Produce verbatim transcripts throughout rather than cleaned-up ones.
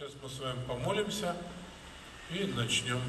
Сейчас мы с вами помолимся и начнем.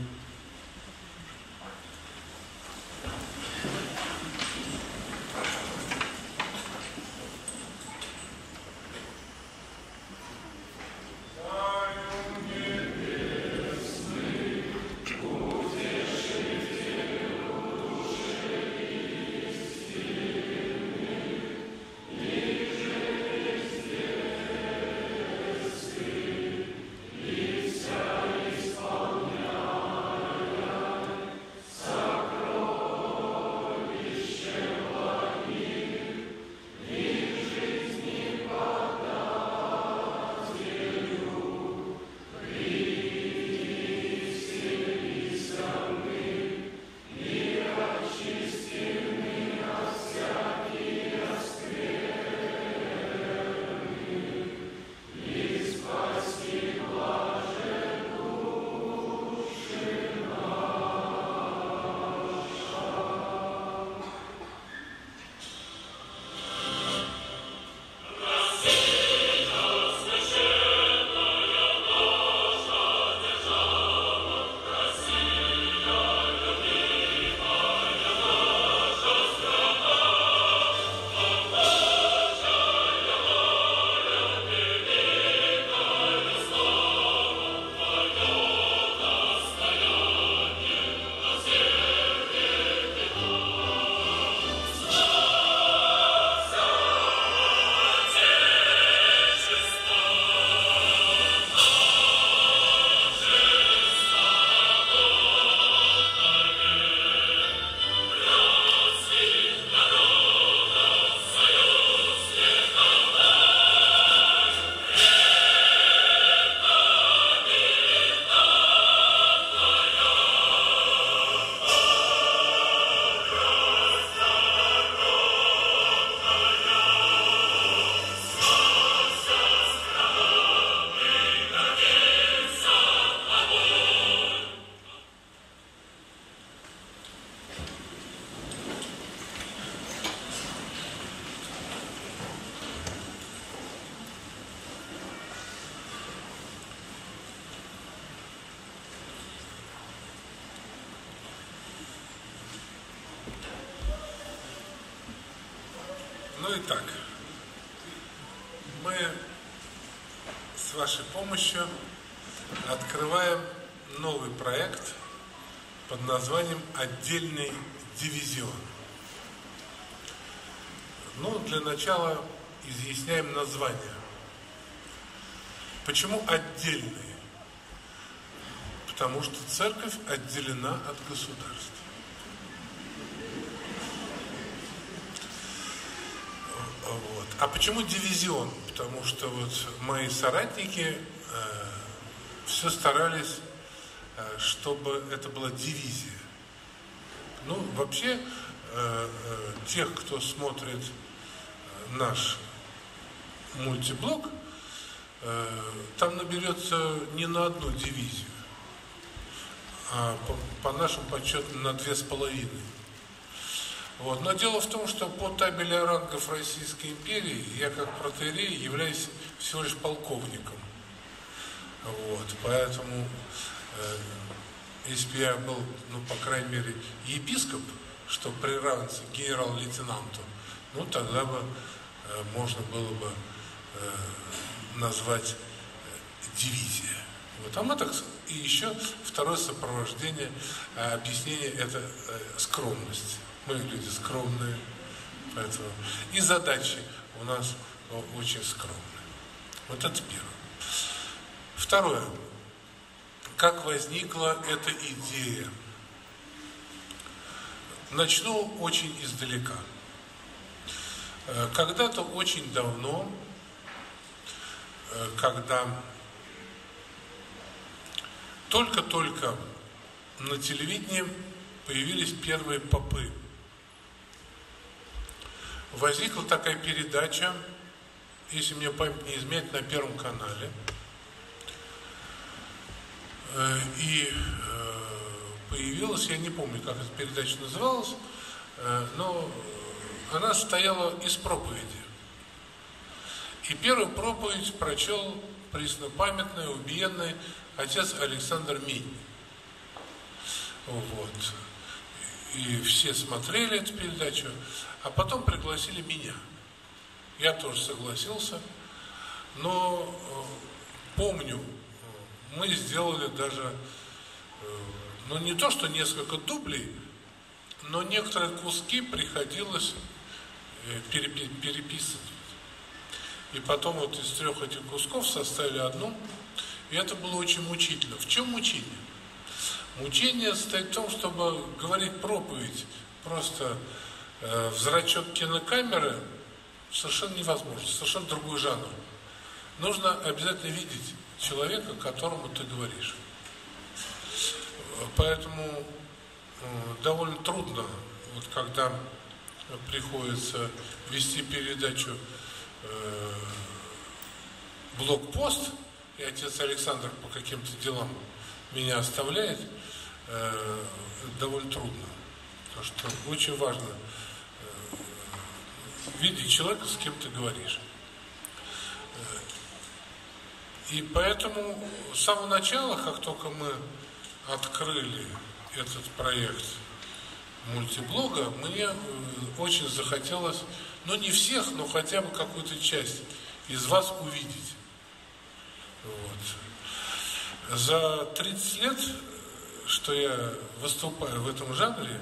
Ну и так, мы с вашей помощью открываем новый проект под названием «Отдельный дивизион». Ну, для начала изъясняем название. Почему отдельный? Потому что церковь отделена от государства. Вот. А почему дивизион? Потому что вот мои соратники э, все старались, э, чтобы это была дивизия. Ну, вообще, э, э, тех, кто смотрит наш мультиблог, э, там наберется не на одну дивизию, а по, по нашим подсчетам на две с половиной. Вот. Но дело в том, что по табели рангов Российской империи я как протоиерей являюсь всего лишь полковником. Вот. Поэтому, э, если бы я был, ну, по крайней мере, епископ, что приравнивается к генерал-лейтенанту, ну, тогда бы э, можно было бы э, назвать э, дивизия. Вот. А мы так, и еще второе сопровождение, э, объяснение – это э, скромность. Мы люди скромные, поэтому и задачи у нас очень скромные. Вот это первое. Второе. Как возникла эта идея? Начну очень издалека. Когда-то очень давно, когда только-только на телевидении появились первые попы, возникла такая передача, если мне память не изменяет, на Первом канале. И появилась, я не помню, как эта передача называлась, но она состояла из проповеди. И первую проповедь прочел преснопамятный, убиенный отец Александр Минь. Вот. И все смотрели эту передачу, а потом пригласили меня. Я тоже согласился, но помню, мы сделали даже, ну не то, что несколько дублей, но некоторые куски приходилось переписывать. И потом вот из трех этих кусков составили одну, и это было очень мучительно. В чем мучение? Мучение состоит в том, чтобы говорить проповедь просто э, в зрачок кинокамеры совершенно невозможно, совершенно другой жанр. Нужно обязательно видеть человека, которому ты говоришь. Поэтому э, довольно трудно, вот когда приходится вести передачу э, «Блокпост», и отец Александр по каким-то делам меня оставляет, э, довольно трудно. Потому что очень важно э, видеть человека, с кем ты говоришь. И поэтому с самого начала, как только мы открыли этот проект мультиблога, мне очень захотелось, ну не всех, но хотя бы какую-то часть из вас увидеть. Вот. За тридцать лет, что я выступаю в этом жанре,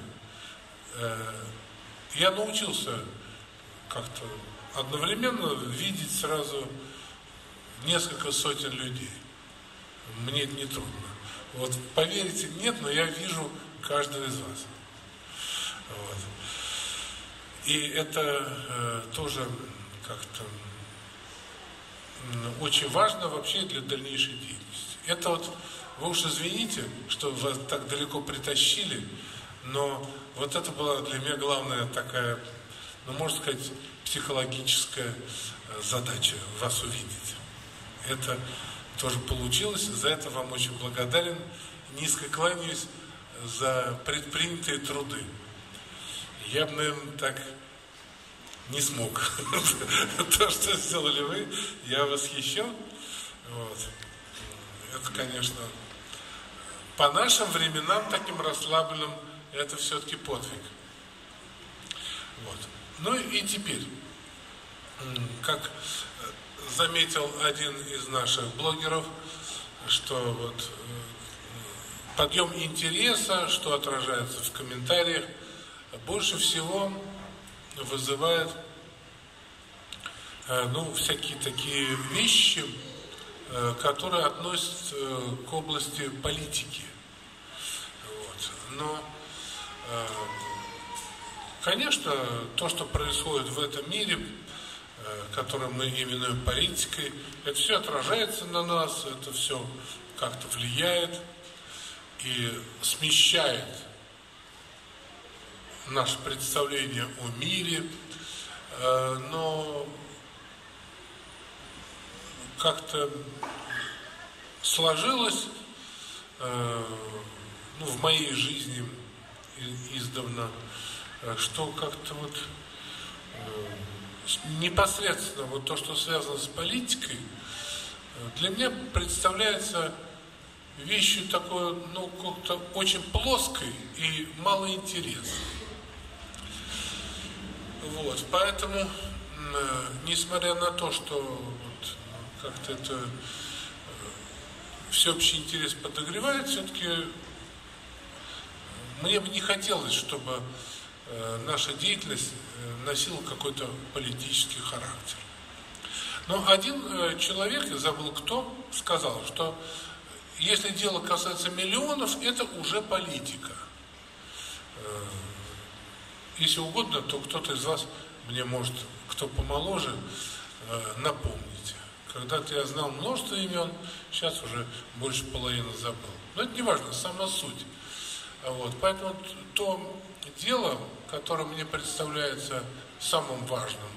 я научился как-то одновременно видеть сразу несколько сотен людей. Мне это не трудно. Вот поверите, нет, но я вижу каждого из вас. Вот. И это э, тоже как-то э, очень важно вообще для дальнейшей деятельности. Это вот, вы уж извините, что вас так далеко притащили, но вот это была для меня главная такая, ну, можно сказать, психологическая задача вас увидеть. Это тоже получилось, за это вам очень благодарен, низко кланяюсь за предпринятые труды. Я бы, наверное, так не смог. То, что сделали вы, я восхищен. Вот. Это, конечно, по нашим временам, таким расслабленным, это все-таки подвиг. Вот. Ну и теперь, как заметил один из наших блогеров, что вот подъем интереса, что отражается в комментариях, больше всего вызывает ну, всякие такие вещи, которые относятся к области политики. Вот. Но, конечно, то, что происходит в этом мире, который мы именуем политикой, это все отражается на нас, это все как-то влияет и смещает наше представление о мире, но как-то сложилось, ну, в моей жизни издавна, что как-то вот непосредственно вот то, что связано с политикой, для меня представляется вещью такой, ну, как-то очень плоской и малоинтересной. Вот, поэтому, несмотря на то, что вот, как-то это всеобщий интерес подогревает, все-таки мне бы не хотелось, чтобы наша деятельность носила какой-то политический характер. Но один человек, я забыл кто, сказал, что если дело касается миллионов, это уже политика. Если угодно, то кто-то из вас мне может, кто помоложе, напомнить. Когда-то я знал множество имен, сейчас уже больше половины забыл. Но это не важно, сама суть. Вот. Поэтому то дело, которое мне представляется самым важным,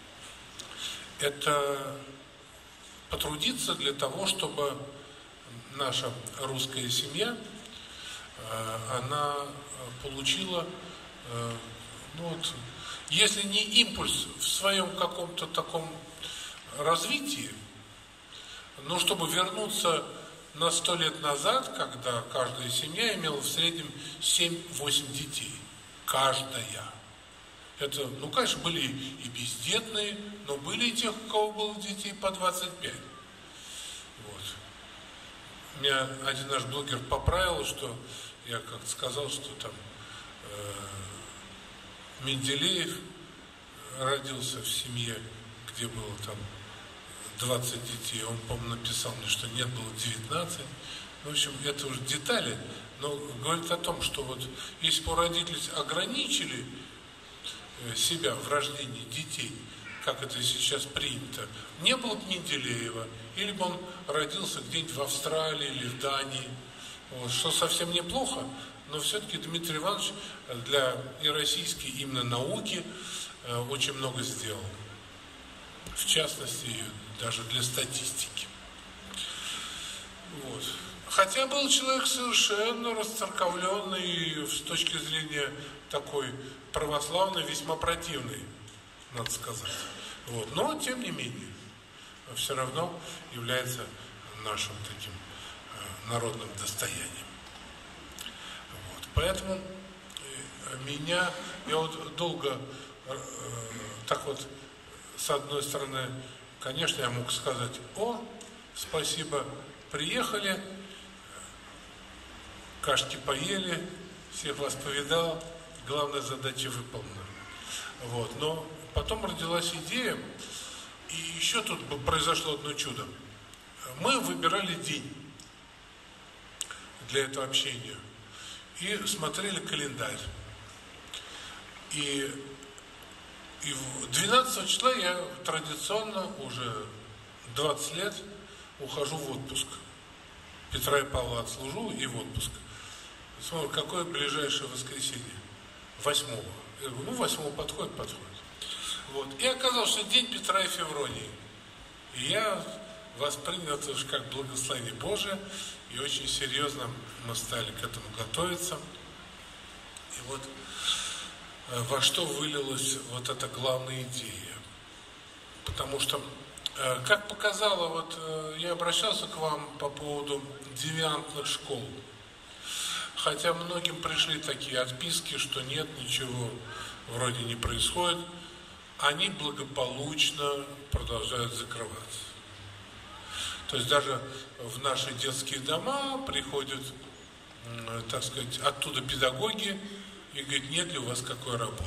это потрудиться для того, чтобы наша русская семья, она получила, ну вот, если не импульс в своем каком-то таком развитии, Ну, чтобы вернуться на сто лет назад, когда каждая семья имела в среднем семь-восемь детей. Каждая. Это, ну, конечно, были и бездетные, но были и тех, у кого было детей по двадцать пять. Вот. Меня один наш блогер поправил, что я как-то сказал, что там э, Менделеев родился в семье, где было там двадцать детей. Он, по-моему, написал мне, что нет, было девятнадцать. В общем, это уже детали, но говорит о том, что вот если бы родители ограничили себя в рождении детей, как это сейчас принято, не было бы Менделеева, или бы он родился где-нибудь в Австралии или в Дании, вот, что совсем неплохо, но все-таки Дмитрий Иванович для и российской именно науки э, очень много сделал, в частности, даже для статистики. Вот. Хотя был человек совершенно расцерковленный с точки зрения такой православной, весьма противный, надо сказать. Вот. Но, тем не менее, все равно является нашим таким э, народным достоянием. Вот. Поэтому меня, я вот долго э, так вот, с одной стороны, конечно, я мог сказать: о, спасибо, приехали, кашки поели, всех вас повидал, главная задача выполнена. Вот. Но потом родилась идея, и еще тут произошло одно чудо. Мы выбирали день для этого общения и смотрели календарь. И, и двенадцатого числа я традиционно уже двадцать лет ухожу в отпуск. Петра и Павла отслужу и в отпуск. Смотрю, какое ближайшее воскресенье? Восьмого. Я говорю, ну, восьмого подходит, подходит. Вот. И оказалось, что день Петра и Февронии. И я воспринял это уже как благословение Божие, и очень серьезно мы стали к этому готовиться. И вот во что вылилась вот эта главная идея. Потому что, как показало, вот я обращался к вам по поводу девиантных школ. Хотя многим пришли такие отписки, что нет, ничего вроде не происходит. Они благополучно продолжают закрываться. То есть даже в наши детские дома приходят, так сказать, оттуда педагоги и говорят: нет ли у вас какой работы.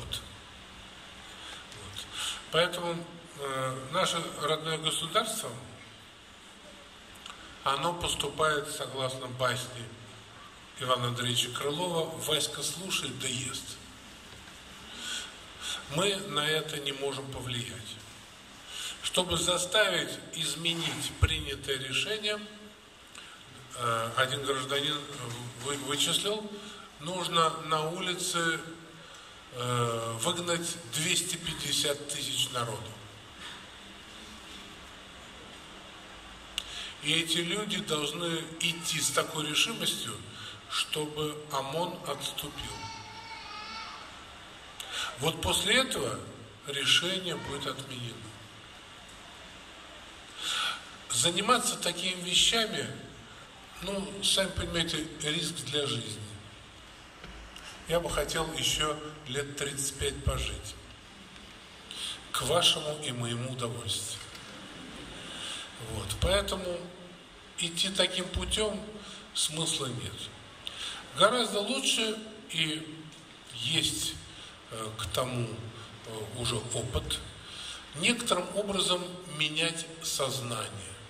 Вот. Поэтому э, наше родное государство, оно поступает согласно басне Ивана Андреевича Крылова: «Васька слушает, да ест». Мы на это не можем повлиять. Чтобы заставить изменить принятое решение, один гражданин вычислил, нужно на улице выгнать двести пятьдесят тысяч народу. И эти люди должны идти с такой решимостью, чтобы ОМОН отступил. Вот после этого решение будет отменено. Заниматься такими вещами, ну, сами понимаете, риск для жизни. Я бы хотел еще лет тридцать пять пожить. К вашему и моему удовольствию. Вот. Поэтому идти таким путем смысла нет. Гораздо лучше, и есть э, к тому э, уже опыт, некоторым образом менять сознание.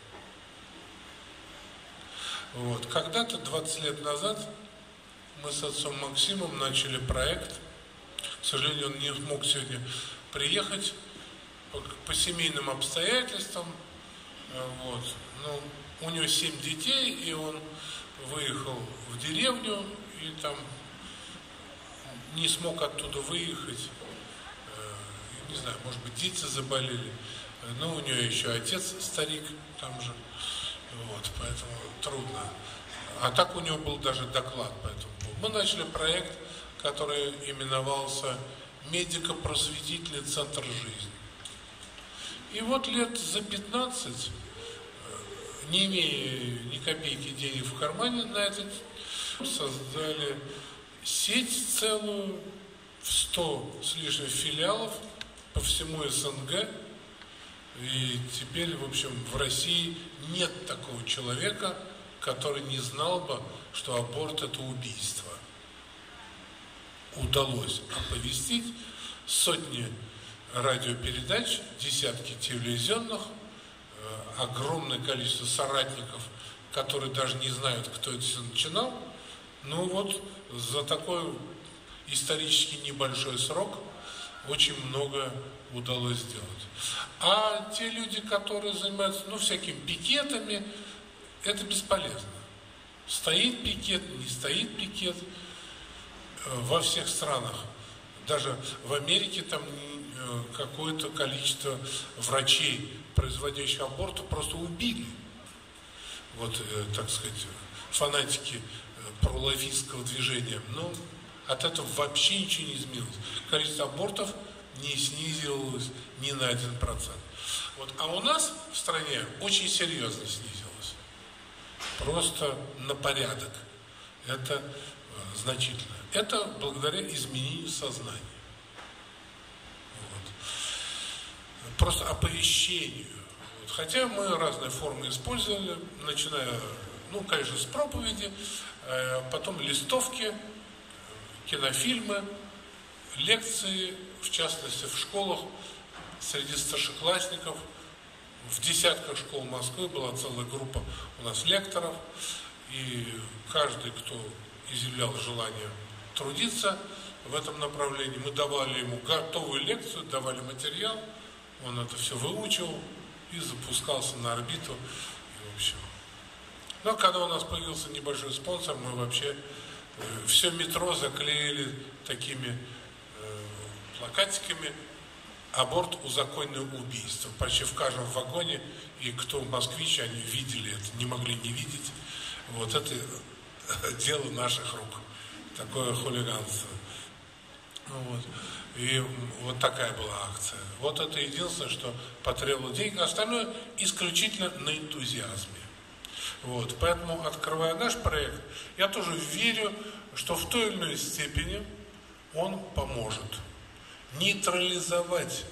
Вот. Когда-то, двадцать лет назад, мы с отцом Максимом начали проект. К сожалению, он не мог сегодня приехать по, по семейным обстоятельствам. Вот. Ну, у него семь детей, и он выехал в деревню, и там не смог оттуда выехать. Не знаю, может быть, дети заболели. Но у нее еще отец старик там же. Вот, поэтому трудно. А так у него был даже доклад по этому поводу. Мы начали проект, который именовался «Медико-просветительный центр жизни». И вот лет за пятнадцать не имея ни копейки денег в кармане на этот, создали сеть целую в сто с лишним филиалов по всему СНГ. И теперь, в общем, в России нет такого человека, который не знал бы, что аборт – это убийство. Удалось оповестить сотни радиопередач, десятки телевизионных, огромное количество соратников, которые даже не знают, кто это все начинал. Ну вот, за такой исторически небольшой срок очень много удалось сделать. А те люди, которые занимаются, ну, всякими пикетами, это бесполезно. Стоит пикет, не стоит пикет. Во всех странах, даже в Америке, там какое-то количество врачей, производящих аборты, просто убили. Вот, так сказать, фанатики пролайфистского движения. Но от этого вообще ничего не изменилось. Количество абортов не снизилось ни на один процент. Вот. А у нас в стране очень серьезно снизилось. Просто на порядок. Это значительно. Это благодаря изменению сознания. Вот. Просто оповещению. Вот. Хотя мы разные формы использовали, начиная, ну, конечно, с проповеди, потом листовки, кинофильмы, лекции, в частности, в школах, среди старшеклассников. В десятках школ Москвы была целая группа у нас лекторов, и каждый, кто изъявлял желание трудиться в этом направлении, мы давали ему готовую лекцию, давали материал, он это все выучил и запускался на орбиту. И, в общем. Но когда у нас появился небольшой спонсор, мы вообще э, все метро заклеили такими э, плакатиками: аборт – узаконенное убийство. Почти в каждом вагоне, и кто москвичи, они видели это, не могли не видеть. Вот это дело наших рук. Такое хулиганство. Вот. И вот такая была акция. Вот это единственное, что потребовало денег. Остальное исключительно на энтузиазме. Вот. Поэтому, открывая наш проект, я тоже верю, что в той или иной степени он поможет нейтрализовать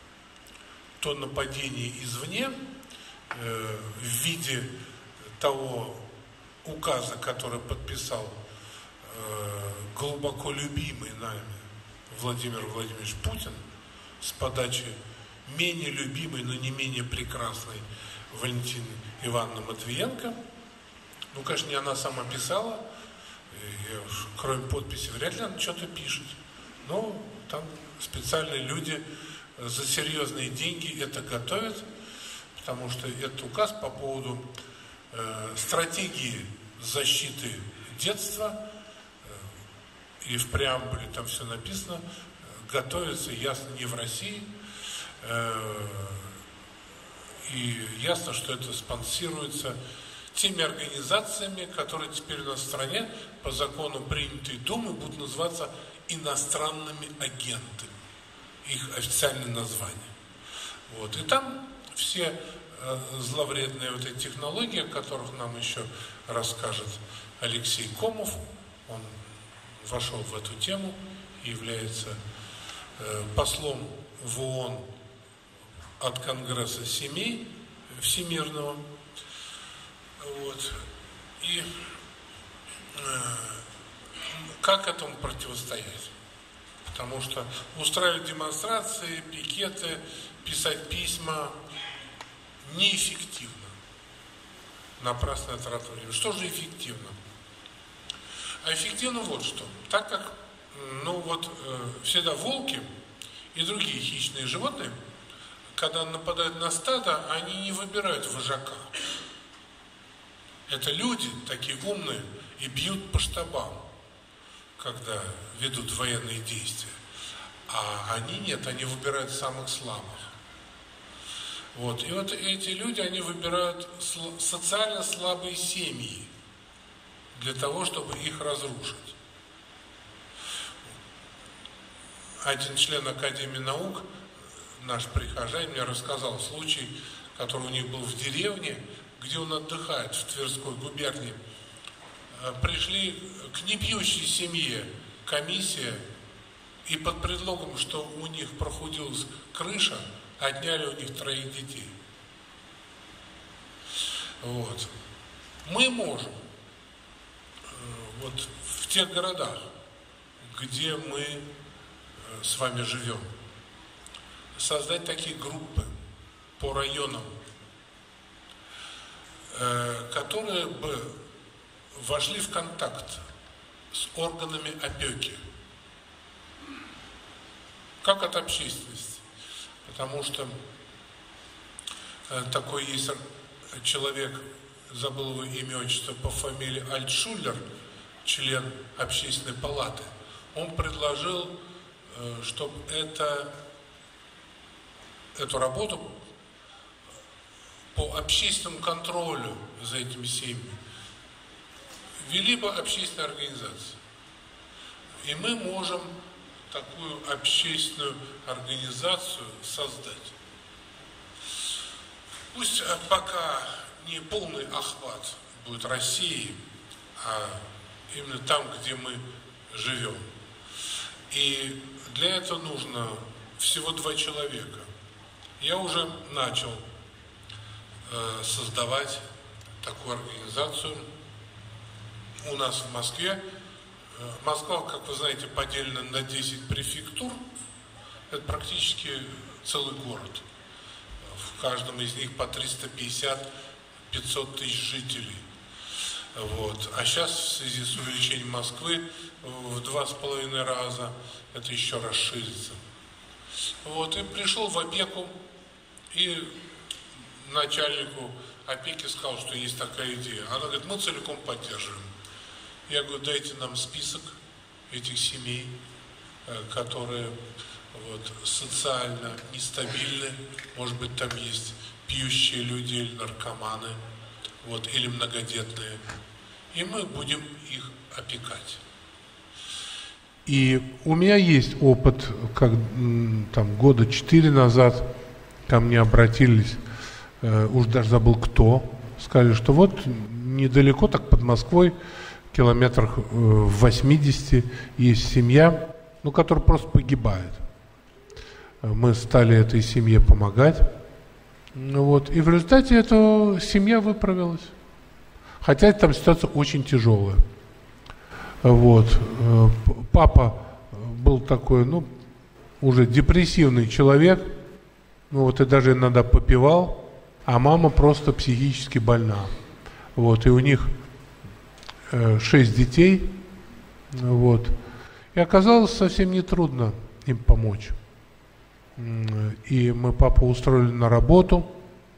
то нападение извне э, в виде того указа, который подписал э, глубоко любимый нами Владимир Владимирович Путин с подачи менее любимой, но не менее прекрасной Валентины Ивановны Матвиенко. Ну, конечно, не она сама писала, и уж, кроме подписи, вряд ли она что-то пишет. Но там специальные люди за серьезные деньги это готовят, потому что этот указ по поводу э, стратегии защиты детства, э, и в преамбуле там все написано, э, готовится, ясно, не в России, э, и ясно, что это спонсируется теми организациями, которые теперь у нас в стране по закону принятой Думы будут называться иностранными агентами. Их официальное название. Вот. И там все э, зловредные вот эти технологии, о которых нам еще расскажет Алексей Комов, он вошел в эту тему и является э, послом в ООН от Конгресса семей Всемирного. Вот. И э, как этому противостоять? Потому что устраивать демонстрации, пикеты, писать письма неэффективно. Напрасная трата времени. Что же эффективно? А эффективно вот что. Так как, ну вот, э, всегда волки и другие хищные животные, когда нападают на стадо, они не выбирают вожака. Это люди такие умные и бьют по штабам, когда ведут военные действия. А они нет, они выбирают самых слабых. Вот. И вот эти люди, они выбирают социально слабые семьи для того, чтобы их разрушить. Один член Академии наук, наш прихожанин, мне рассказал случай, который у них был в деревне, где он отдыхает, в Тверской губернии, пришли к непьющей семье комиссия, и под предлогом, что у них прохудилась крыша, отняли у них троих детей. Вот. Мы можем вот в тех городах, где мы с вами живем, создать такие группы по районам, которые бы вошли в контакт с органами опеки, как от общественности. Потому что такой есть человек, забыл его имя, отчество, по фамилии Альтшулер, член общественной палаты. Он предложил, чтобы это, эту работу по общественному контролю за этими семьями вели бы общественные организации. И мы можем такую общественную организацию создать. Пусть пока не полный охват будет России, а именно там, где мы живем. И для этого нужно всего два человека. Я уже начал э, создавать такую организацию у нас в Москве. Москва, как вы знаете, поделена на десять префектур. Это практически целый город. В каждом из них по триста пятьдесят - пятьсот тысяч жителей. Вот. А сейчас в связи с увеличением Москвы в два с половиной раза это еще расширится. Вот. И пришел в опеку, и начальнику опеки сказал, что есть такая идея. Она говорит, мы целиком поддерживаем. Я говорю, дайте нам список этих семей, которые вот, социально нестабильны, может быть, там есть пьющие люди или наркоманы, вот, или многодетные, и мы будем их опекать. И у меня есть опыт, как там года четыре назад ко мне обратились, э, уж даже забыл кто, сказали, что вот недалеко, так под Москвой, километрах в восьмидесяти есть семья, ну, которая просто погибает. Мы стали этой семье помогать. Ну, вот. И в результате эта семья выправилась. Хотя там ситуация очень тяжелая. Вот. Папа был такой, ну, уже депрессивный человек, ну, вот, и даже иногда попивал, а мама просто психически больна. Вот. И у них шесть детей, вот, и оказалось совсем нетрудно им помочь. И мы папу устроили на работу,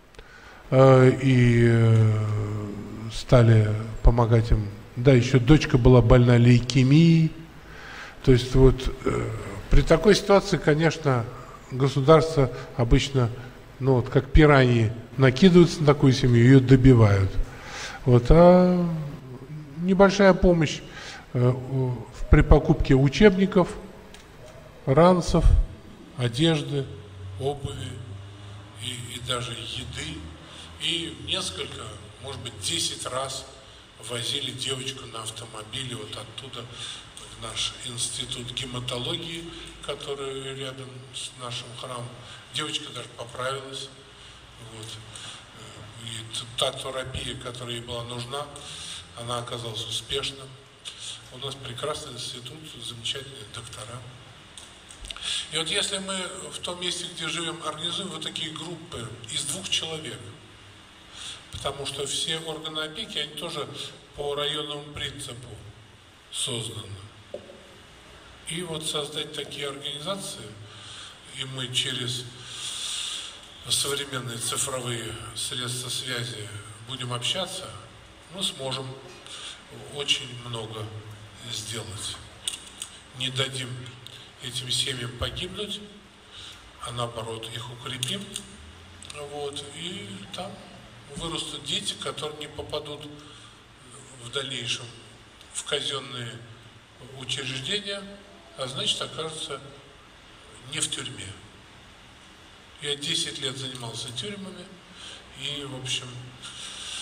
и стали помогать им. Да, еще дочка была больна лейкемией. То есть вот при такой ситуации, конечно, государство обычно, ну вот как пираньи, накидываются на такую семью, ее добивают. Вот, а небольшая помощь э, при покупке учебников, ранцев, одежды, обуви и, и даже еды. И несколько, может быть, десять раз возили девочку на автомобиле вот оттуда в наш институт гематологии, который рядом с нашим храмом. Девочка даже поправилась. Вот. И та терапия, которая ей была нужна, она оказалась успешна. У нас прекрасный институт, замечательные доктора. И вот если мы в том месте, где живем, организуем вот такие группы из двух человек, потому что все органы опеки, они тоже по районному принципу созданы. И вот создать такие организации, и мы через современные цифровые средства связи будем общаться, мы сможем очень много сделать. Не дадим этим семьям погибнуть, а наоборот их укрепим. Вот, и там вырастут дети, которые не попадут в дальнейшем в казенные учреждения, а значит окажутся не в тюрьме. Я десять лет занимался тюрьмами, и, в общем,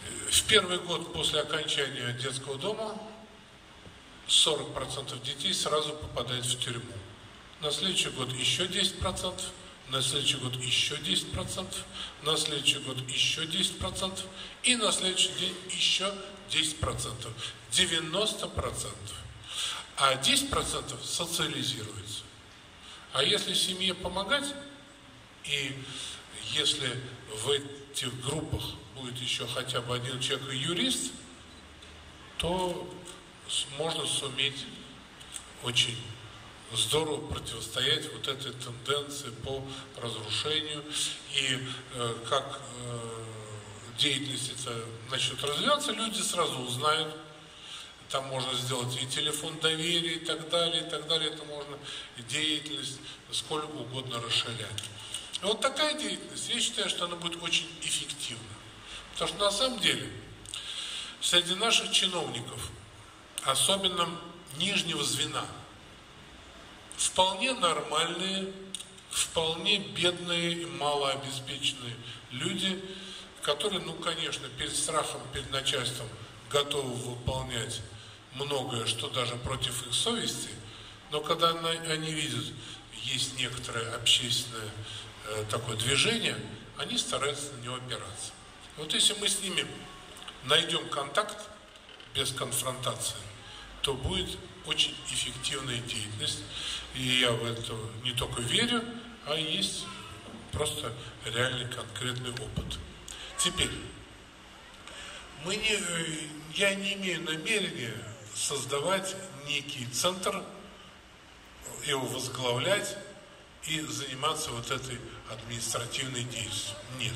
В первый год после окончания детского дома сорок процентов детей сразу попадают в тюрьму. На следующий год еще десять процентов, на следующий год еще десять процентов, на следующий год еще десять процентов и на следующий день еще десять процентов. девяносто процентов. А десять процентов социализируется. А если семье помогать, и если в этих группах будет еще хотя бы один человек и юрист, то можно суметь очень здорово противостоять вот этой тенденции по разрушению. И э, как э, деятельность это начнет развиваться, люди сразу узнают. Там можно сделать и телефон доверия, и так далее, и так далее. Это можно деятельность сколько угодно расширять. И вот такая деятельность, я считаю, что она будет очень эффективна. Потому что на самом деле среди наших чиновников, особенно нижнего звена, вполне нормальные, вполне бедные и малообеспеченные люди, которые, ну, конечно, перед страхом, перед начальством готовы выполнять многое, что даже против их совести, но когда они видят, есть некоторое общественное э, такое движение, они стараются на него опираться. Вот если мы с ними найдем контакт без конфронтации, то будет очень эффективная деятельность. И я в это не только верю, а есть просто реальный конкретный опыт. Теперь, мы не, я не имею намерения создавать некий центр, его возглавлять и заниматься вот этой административной деятельностью. Нет.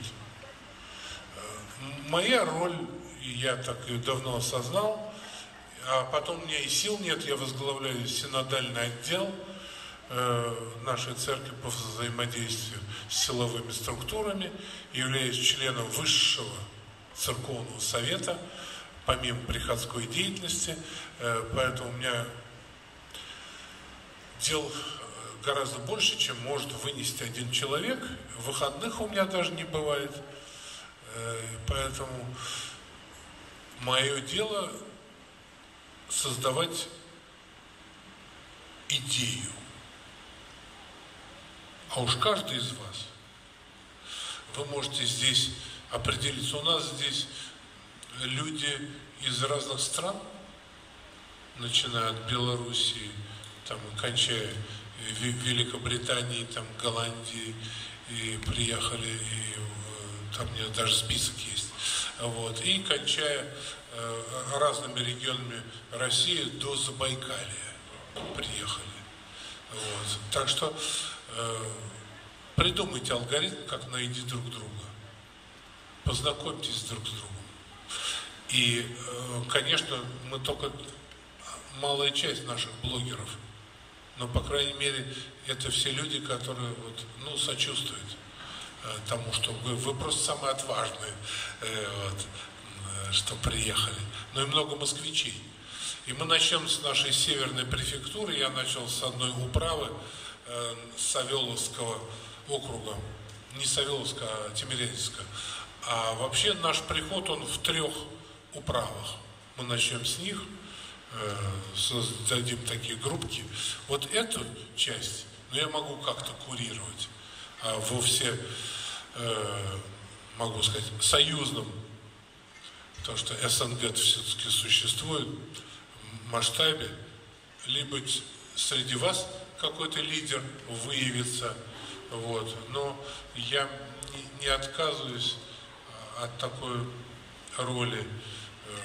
Моя роль, и я так ее давно осознал, а потом у меня и сил нет, я возглавляю синодальный отдел э, нашей церкви по взаимодействию с силовыми структурами, являюсь членом высшего церковного совета, помимо приходской деятельности, э, поэтому у меня дел гораздо больше, чем может вынести один человек. Выходных у меня даже не бывает, э, поэтому мое дело создавать идею. А уж каждый из вас, вы можете здесь определиться. У нас здесь люди из разных стран, начиная от Белоруссии, там, кончая Великобританией, там, Голландии, и приехали, и там у меня даже список есть. Вот, и кончая э, разными регионами России до Забайкалья приехали. Вот. Так что э, придумайте алгоритм, как найти друг друга. Познакомьтесь друг с другом. И, э, конечно, мы только малая часть наших блогеров, но, по крайней мере, это все люди, которые вот, ну, сочувствуют тому, что вы, вы просто самые отважные, э, вот, что приехали. Но и много москвичей. И мы начнем с нашей северной префектуры. Я начал с одной управы э, Савеловского округа. Не Савеловского, а Тимирязевского. А вообще наш приход, он в трех управах. Мы начнем с них, э, создадим такие группки. Вот эту часть, ну, я могу как-то курировать. А вовсе, э, могу сказать, союзном, потому что СНГ все-таки существует в масштабе, либо среди вас какой-то лидер выявится, вот, но я не, не отказываюсь от такой роли, э,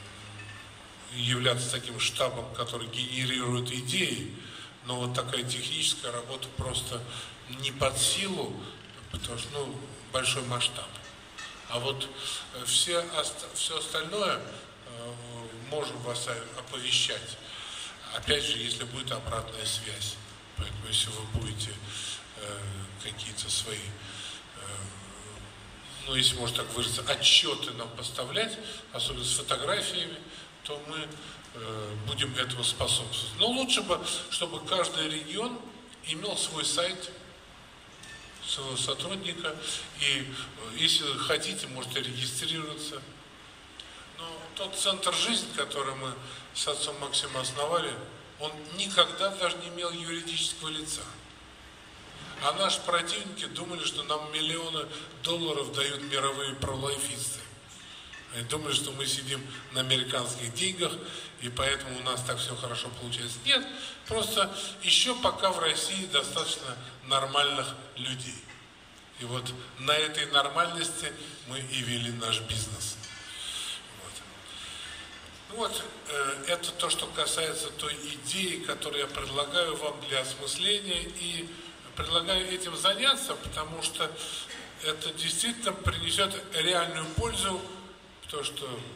являться таким штабом, который генерирует идеи, но вот такая техническая работа просто не под силу, потому что, ну, большой масштаб. А вот все, все остальное э, можем вас оповещать. Опять же, если будет обратная связь. Поэтому, если вы будете э, какие-то свои, э, ну, если можно так выразиться, отчеты нам поставлять, особенно с фотографиями, то мы э, будем этому способствовать. Но лучше бы, чтобы каждый регион имел свой сайт, своего сотрудника, и если хотите, можете регистрироваться Но тот центр жизни, который мы с отцом Максимом основали, он никогда даже не имел юридического лица. А наши противники думали, что нам миллионы долларов дают мировые пролайфисты. Они думали, что мы сидим на американских деньгах, и поэтому у нас так все хорошо получается. Нет, просто еще пока в России достаточно нормальных людей. И вот на этой нормальности мы и вели наш бизнес. Вот, вот э, это то, что касается той идеи, которую я предлагаю вам для осмысления, и предлагаю этим заняться, потому что это действительно принесет реальную пользу, потому что э,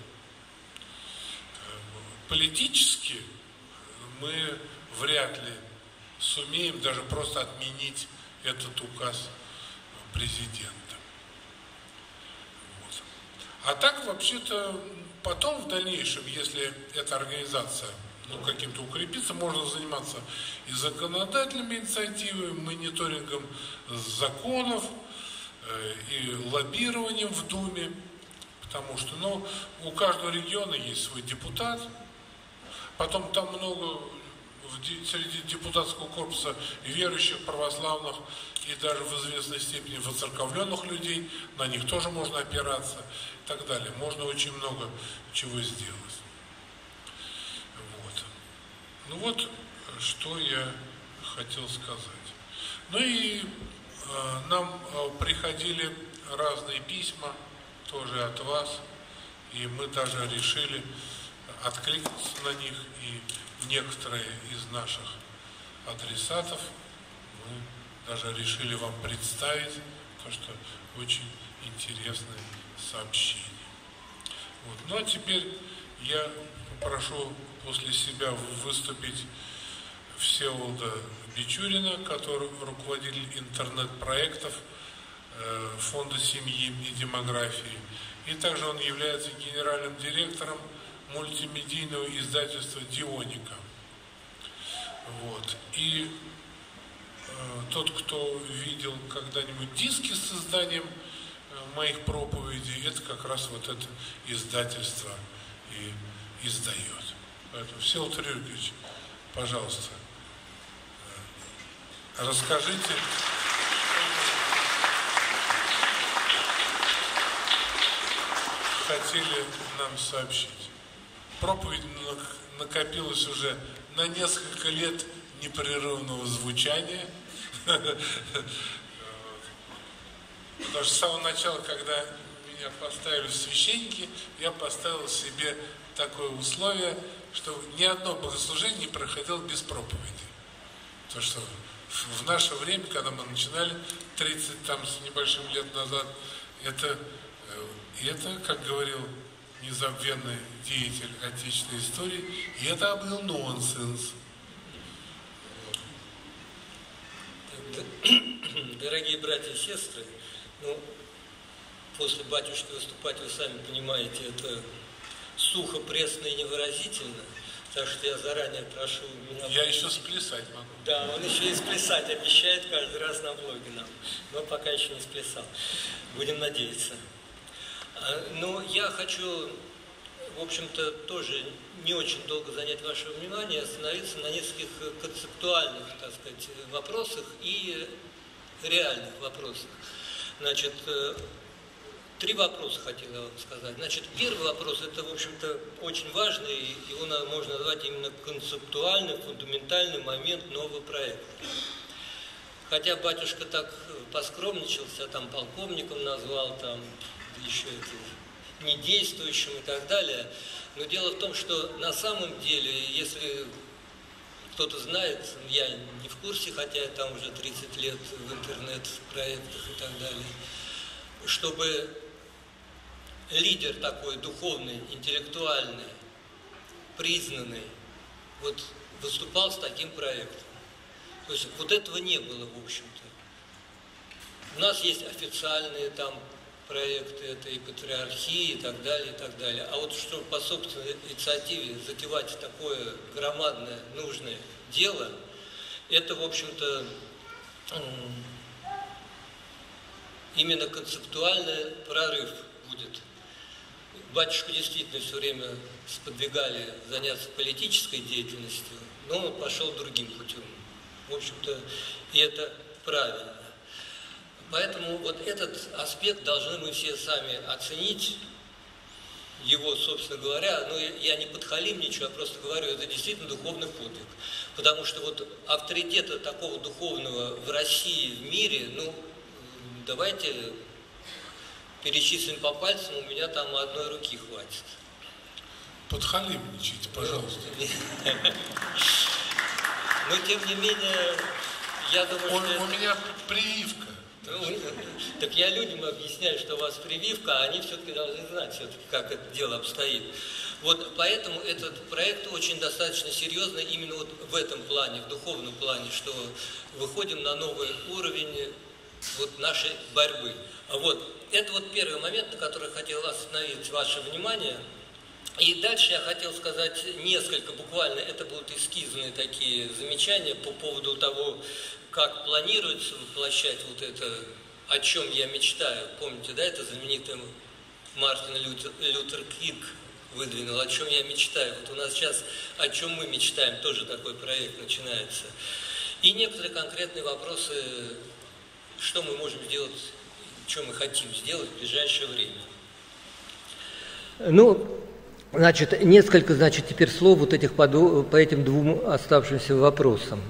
политически мы вряд ли сумеем даже просто отменить этот указ президента. Вот. А так, вообще-то, потом в дальнейшем, если эта организация ну, каким-то укрепится, можно заниматься и законодательными инициативами, мониторингом законов, э, и лоббированием в Думе, потому что ну, у каждого региона есть свой депутат, потом там много среди депутатского корпуса верующих, православных и даже в известной степени воцерковленных людей, на них тоже можно опираться и так далее. Можно очень много чего сделать. Вот. Ну вот, что я хотел сказать. Ну и э, нам э, приходили разные письма, тоже от вас, и мы даже решили откликнуться на них, и некоторые из наших адресатов мы даже решили вам представить, потому что очень интересное сообщение. Вот. Ну а теперь я попрошу после себя выступить Всеволода Бичурина, который руководитель интернет-проектов э, Фонда семьи и демографии. И также он является генеральным директором мультимедийного издательства «Дионика». Вот. И э, тот, кто видел когда-нибудь диски с изданием э, моих проповедей, это как раз вот это издательство и издает. Поэтому, Всеволод Рюрикович, пожалуйста, э, расскажите, хотели нам сообщить. Проповедь накопилась уже на несколько лет непрерывного звучания. Потому что с самого начала, когда меня поставили в священники, я поставил себе такое условие, что ни одно богослужение не проходило без проповеди. Потому что в наше время, когда мы начинали, тридцать там с небольшим лет назад, это, это как говорил незабвенный деятель отечественной истории, и это был нонсенс. Дорогие братья и сестры, ну, после батюшки выступать, вы сами понимаете, это сухо, пресно и невыразительно, так что я заранее прошу меня... Я еще сплясать могу. Да, он еще и сплясать обещает каждый раз на блоге нам, но пока еще не сплясал. Будем надеяться. Ну, я хочу, в общем-то, тоже не очень долго занять ваше внимание, остановиться на нескольких концептуальных, так сказать, вопросах и реальных вопросах. Значит, три вопроса хотел я вам сказать. Значит, первый вопрос, это, в общем-то, очень важный, его можно назвать именно концептуальный, фундаментальный момент нового проекта. Хотя батюшка так поскромничался, там полковником назвал, там еще это, недействующим и так далее. Но дело в том, что на самом деле, если кто-то знает, я не в курсе, хотя я там уже тридцать лет в интернет-проектах и так далее, чтобы лидер такой духовный, интеллектуальный, признанный, вот выступал с таким проектом. То есть вот этого не было, в общем-то. У нас есть официальные там проекты, это и патриархии, и так далее, и так далее. А вот чтобы по собственной инициативе затевать такое громадное, нужное дело, это, в общем-то, именно концептуальный прорыв будет. батюшку действительно все время сподвигали заняться политической деятельностью, но он пошел другим путем. В общем-то, и это правильно. Поэтому вот этот аспект должны мы все сами оценить, его, собственно говоря, ну, я не подхалимничаю, а просто говорю, это действительно духовный подвиг. Потому что вот авторитета такого духовного в России, в мире, ну, давайте перечислим по пальцам, у меня там одной руки хватит. Подхалимничайте, пожалуйста. Но, тем не менее, я думаю, Он, что... У меня прививка. Так я людям объясняю, что у вас прививка, а они все-таки должны знать, все-таки, как это дело обстоит. Вот поэтому этот проект очень достаточно серьезный именно вот в этом плане, в духовном плане, что выходим на новый уровень вот нашей борьбы. Вот. Это вот первый момент, на который я хотел остановить ваше внимание. И дальше я хотел сказать несколько, буквально, это будут эскизные такие замечания по поводу того, как планируется воплощать вот это, о чем я мечтаю. Помните, да, это знаменитый Мартин Лютер, Лютер Кинг выдвинул, о чем я мечтаю. Вот у нас сейчас о чем мы мечтаем, тоже такой проект начинается. И некоторые конкретные вопросы, что мы можем сделать, что мы хотим сделать в ближайшее время. Ну, значит, несколько, значит, теперь слов вот этих по, по этим двум оставшимся вопросам.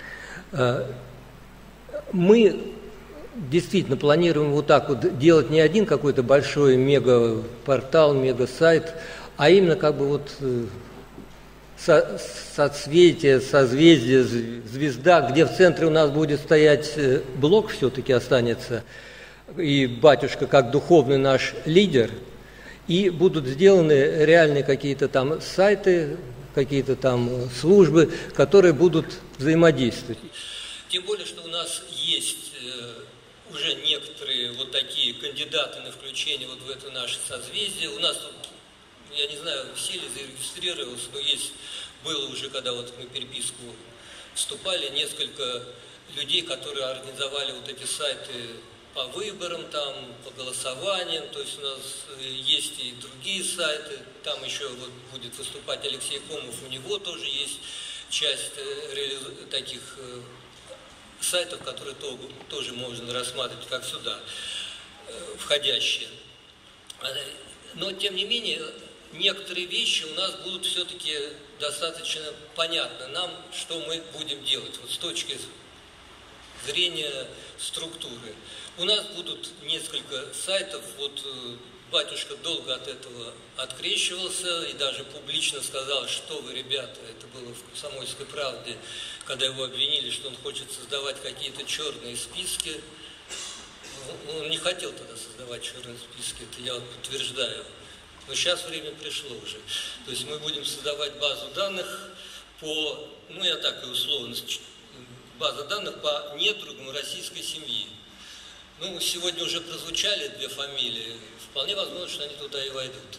Мы действительно планируем вот так вот делать не один какой-то большой мега-портал, мега-сайт, а именно как бы вот со, соцветие, созвездие, звезда, где в центре у нас будет стоять блок, все-таки останется, и батюшка как духовный наш лидер, и будут сделаны реальные какие-то там сайты, какие-то там службы, которые будут взаимодействовать. Тем более, что у нас есть э, уже некоторые вот такие кандидаты на включение вот в это наше созвездие. У нас тут, я не знаю, все ли зарегистрировалось, но есть, было уже, когда вот мы переписку вступали, несколько людей, которые организовали вот эти сайты по выборам, там, по голосованиям, то есть у нас есть и другие сайты, там еще вот будет выступать Алексей Комов, у него тоже есть часть э, таких э, сайтов, которые то, тоже можно рассматривать как сюда э, входящие. Но, тем не менее, некоторые вещи у нас будут все-таки достаточно понятны нам, что мы будем делать, вот с точки зрения структуры. У нас будут несколько сайтов, вот батюшка долго от этого открещивался и даже публично сказал, что вы, ребята, это было в «Комсомольской правде», когда его обвинили, что он хочет создавать какие-то черные списки. Он не хотел тогда создавать черные списки, это я вот подтверждаю. Но сейчас время пришло уже. То есть мы будем создавать базу данных по, ну я так и условно, база данных по недругам российской семьи. Ну, сегодня уже прозвучали две фамилии, вполне возможно, что они туда и войдут.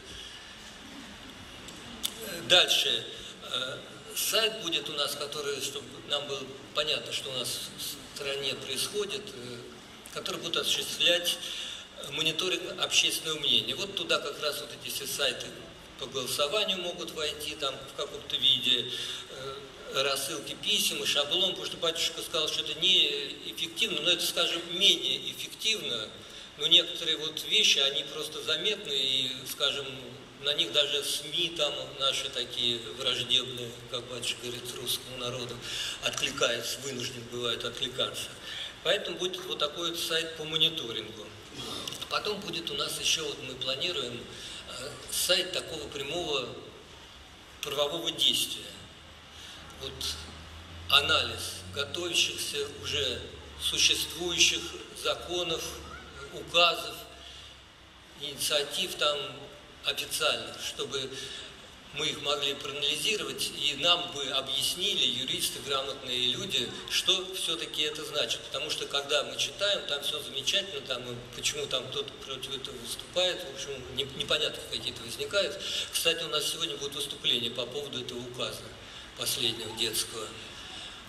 Дальше. Сайт будет у нас, который, чтобы нам было понятно, что у нас в стране происходит, который будет осуществлять мониторинг общественного мнения. Вот туда как раз вот эти все сайты по голосованию могут войти там в каком-то виде, рассылки писем и шаблон, потому что батюшка сказал, что это неэффективно, но это, скажем, менее эффективно, но некоторые вот вещи, они просто заметны, и, скажем, на них даже СМИ там наши такие враждебные, как батюшка говорит, русскому народу, откликаются, вынуждены бывают откликаться. Поэтому будет вот такой вот сайт по мониторингу. Потом будет у нас еще, вот мы планируем, сайт такого прямого правового действия. Вот анализ готовящихся уже существующих законов, указов, инициатив там официальных, чтобы мы их могли проанализировать, и нам бы объяснили, юристы, грамотные люди, что все-таки это значит. Потому что когда мы читаем, там все замечательно, там, почему там кто-то против этого выступает, в общем, непонятно какие-то возникают. Кстати, у нас сегодня будет выступление по поводу этого указа последнего детского.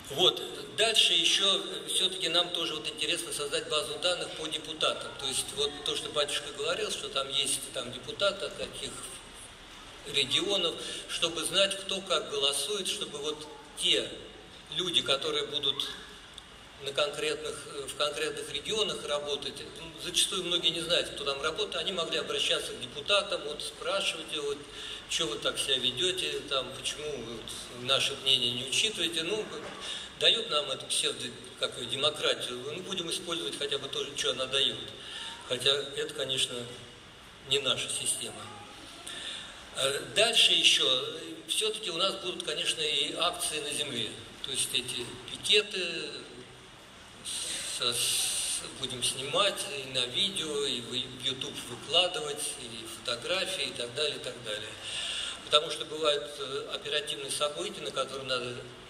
Вот. Дальше еще все-таки нам тоже вот интересно создать базу данных по депутатам. То есть вот то, что батюшка говорил, что там есть там депутаты от каких регионов, чтобы знать, кто как голосует, чтобы вот те люди, которые будут на конкретных, в конкретных регионах работать, зачастую многие не знают, кто там работает, они могли обращаться к депутатам, вот спрашивать, вот, что вы так себя ведете, там, почему вы вот, наше мнение не учитываете, ну, дают нам эту псевдо, как ее, демократию, ну, будем использовать хотя бы то, что она дает. Хотя это, конечно, не наша система. Дальше еще, все-таки у нас будут, конечно, и акции на земле, то есть эти пикеты, будем снимать и на видео, и в YouTube выкладывать, и фотографии, и так далее, и так далее. Потому что бывают оперативные события, на которые надо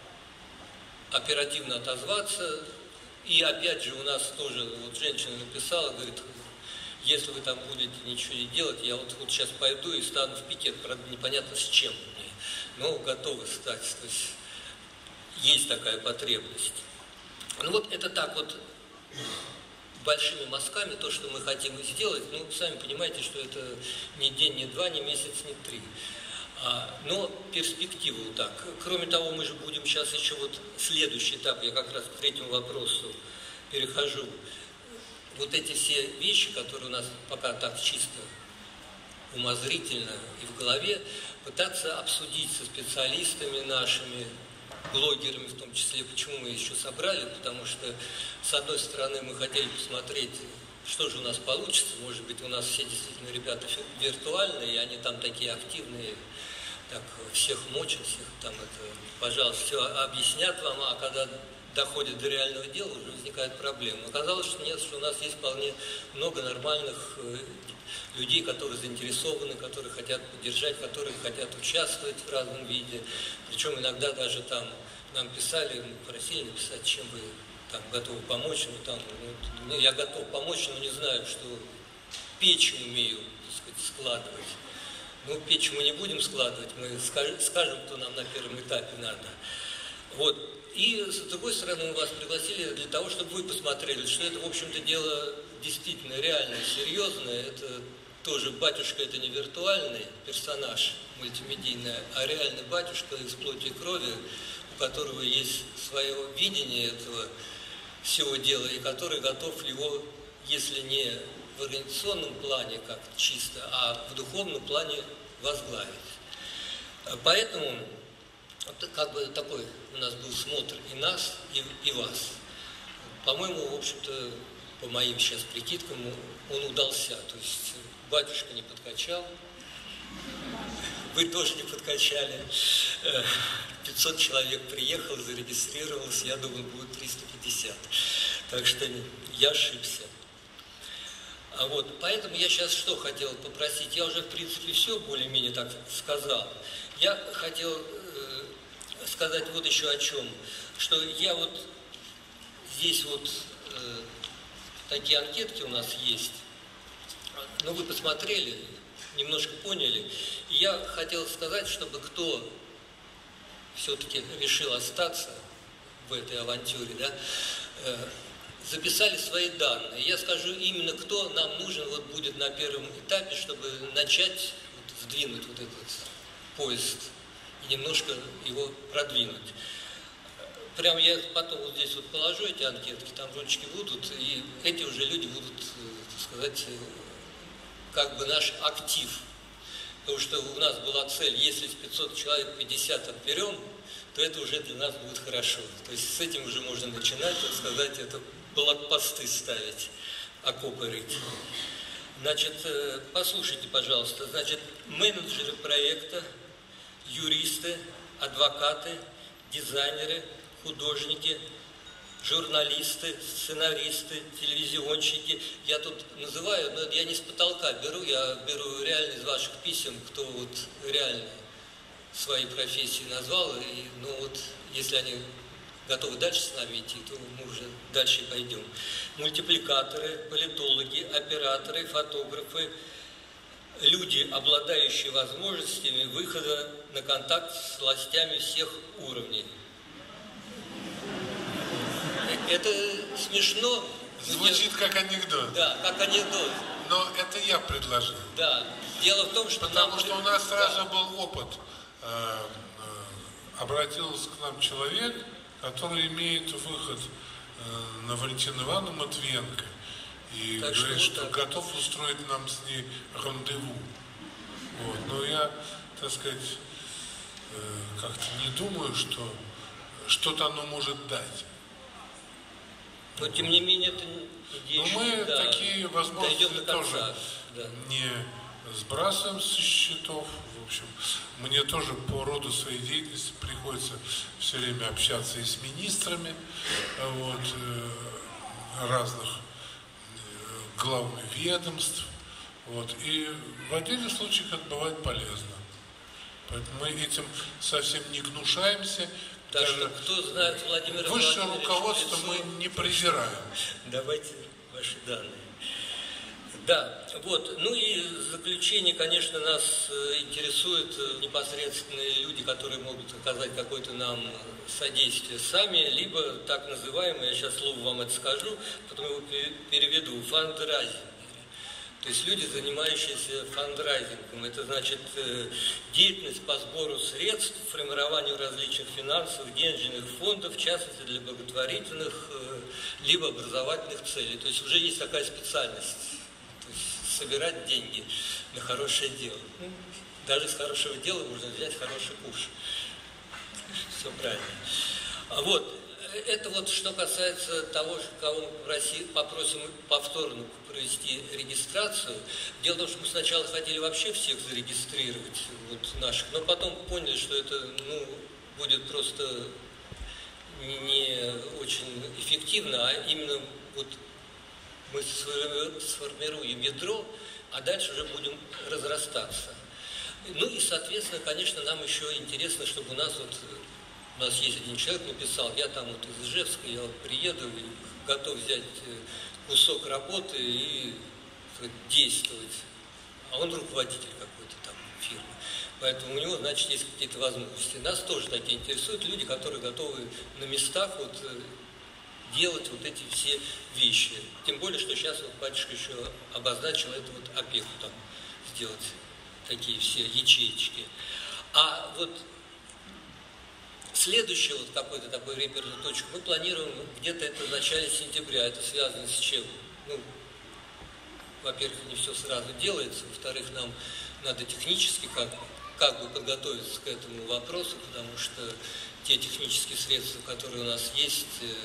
оперативно отозваться. И опять же у нас тоже, вот женщина написала, говорит, если вы там будете ничего не делать, я вот, вот сейчас пойду и стану в пикет, правда, непонятно с чем мне, но готовы стать, то есть есть такая потребность. Ну вот это так вот большими мазками то, что мы хотим сделать, ну, сами понимаете, что это не день, не два, не месяц, не три. А, но перспективу так. Кроме того, мы же будем сейчас еще вот следующий этап, я как раз к третьему вопросу перехожу. Вот эти все вещи, которые у нас пока так чисто умозрительно и в голове, пытаться обсудить со специалистами нашими, блогерами в том числе, почему мы еще собрали, потому что, с одной стороны, мы хотели посмотреть, что же у нас получится, может быть, у нас все действительно ребята виртуальные, и они там такие активные, так всех мочат, всех там это, пожалуйста, все объяснят вам, а когда доходит до реального дела, уже возникает проблема. Оказалось, что нет, что у нас есть вполне много нормальных людей, которые заинтересованы, которые хотят поддержать, которые хотят участвовать в разном виде. Причем иногда даже там нам писали, просили написать, чем вы там готовы помочь. Ну, там, ну, я готов помочь, но не знаю, что печь умею, так сказать, складывать. Ну, печь мы не будем складывать, мы скажем, кто нам на первом этапе надо. Вот. И, с другой стороны, мы вас пригласили для того, чтобы вы посмотрели, что это, в общем-то, дело действительно реальное, серьезное. Это тоже батюшка, это не виртуальный персонаж мультимедийный, а реальный батюшка из плоти и крови, у которого есть свое видение этого всего дела, и который готов его, если не в организационном плане, как чисто, а в духовном плане возглавить. Поэтому вот как бы такой у нас был смотр и нас, и, и вас. По-моему, в общем-то, по моим сейчас прикидкам, он удался. То есть батюшка не подкачал, вы тоже не подкачали. пятьсот человек приехало, зарегистрировалось, я думал, будет триста пятьдесят. Так что я ошибся. А вот, поэтому я сейчас что хотел попросить? Я уже, в принципе, все более-менее так сказал. Я хотел э, сказать вот еще о чем. Что я вот здесь вот э, такие анкетки у нас есть. Ну, вы посмотрели, немножко поняли. И я хотел сказать, чтобы кто все-таки решил остаться в этой авантюре, да, э, записали свои данные. Я скажу именно, кто нам нужен вот будет на первом этапе, чтобы начать вот, сдвинуть вот этот поезд и немножко его продвинуть. Прям я потом вот здесь вот положу эти анкетки, там ручки будут, и эти уже люди будут, так сказать, как бы наш актив. Потому что у нас была цель, если с пятисот человек пятьдесят отберем, то это уже для нас будет хорошо. То есть с этим уже можно начинать, так сказать, это блокпосты ставить, окопы рыть. Значит, послушайте, пожалуйста, значит, менеджеры проекта, юристы, адвокаты, дизайнеры, художники, журналисты, сценаристы, телевизионщики. Я тут называю, но я не с потолка беру, я беру реально из ваших писем, кто вот реально свои профессии назвал, и, ну вот, если они готовы дальше с нами идти, то мы уже дальше пойдем. Мультипликаторы, политологи, операторы, фотографы, люди, обладающие возможностями выхода на контакт с властями всех уровней. Это смешно. Звучит Нет, как анекдот. Да, как анекдот. Но это я предложил. Да. Дело в том, что Потому нам... что у нас да. сразу был опыт. Э, э, обратился к нам человек, который имеет выход э, на Валентину Ивановну Матвиенко. И так говорит, что, что вот готов устроить нам с ней рандеву. Вот. Но я, так сказать, э, как-то не думаю, что что-то оно может дать. Но тем не менее это идея. Но мы да, такие возможности до тоже да. не сбрасываем со счетов. В общем, мне тоже по роду своей деятельности приходится все время общаться и с министрами вот, разных главных ведомств. Вот, и в отдельных случаях это бывает полезно. Поэтому мы этим совсем не гнушаемся. Так Даже что кто знает Владимира высшее Владимировича руководство лицо, мы не презираем. Давайте ваши данные. Да, вот. Ну и в заключение, конечно, нас интересуют непосредственные люди, которые могут оказать какое-то нам содействие сами, либо так называемые, я сейчас слово вам это скажу, потом его переведу, фандрайзинг. То есть люди, занимающиеся фандрайзингом, это значит деятельность по сбору средств, формированию различных финансовых, денежных фондов, в частности для благотворительных, либо образовательных целей. То есть уже есть такая специальность, то есть собирать деньги на хорошее дело. Даже с хорошего дела можно взять хороший куш. Все правильно. Вот. Это вот что касается того, кого мы попроси, попросим повторно провести регистрацию. Дело в том, что мы сначала хотели вообще всех зарегистрировать, вот наших, но потом поняли, что это ну, будет просто не очень эффективно, а именно вот мы сформируем ядро, а дальше уже будем разрастаться. Ну и, соответственно, конечно, нам еще интересно, чтобы у нас вот... У нас есть один человек, написал, я там вот из Ижевска, я вот приеду и готов взять кусок работы и сказать, действовать. А он руководитель какой-то там фирмы. Поэтому у него, значит, есть какие-то возможности. Нас тоже такие интересуют люди, которые готовы на местах вот делать вот эти все вещи. Тем более, что сейчас вот батюшка еще обозначил эту вот опеку там сделать, такие все ячеечки. А вот следующая вот какой-то такой реперную точку мы планируем где-то это в начале сентября. Это связано с чем? Ну, во-первых, не все сразу делается, во-вторых, нам надо технически как, как бы подготовиться к этому вопросу, потому что те технические средства, которые у нас есть,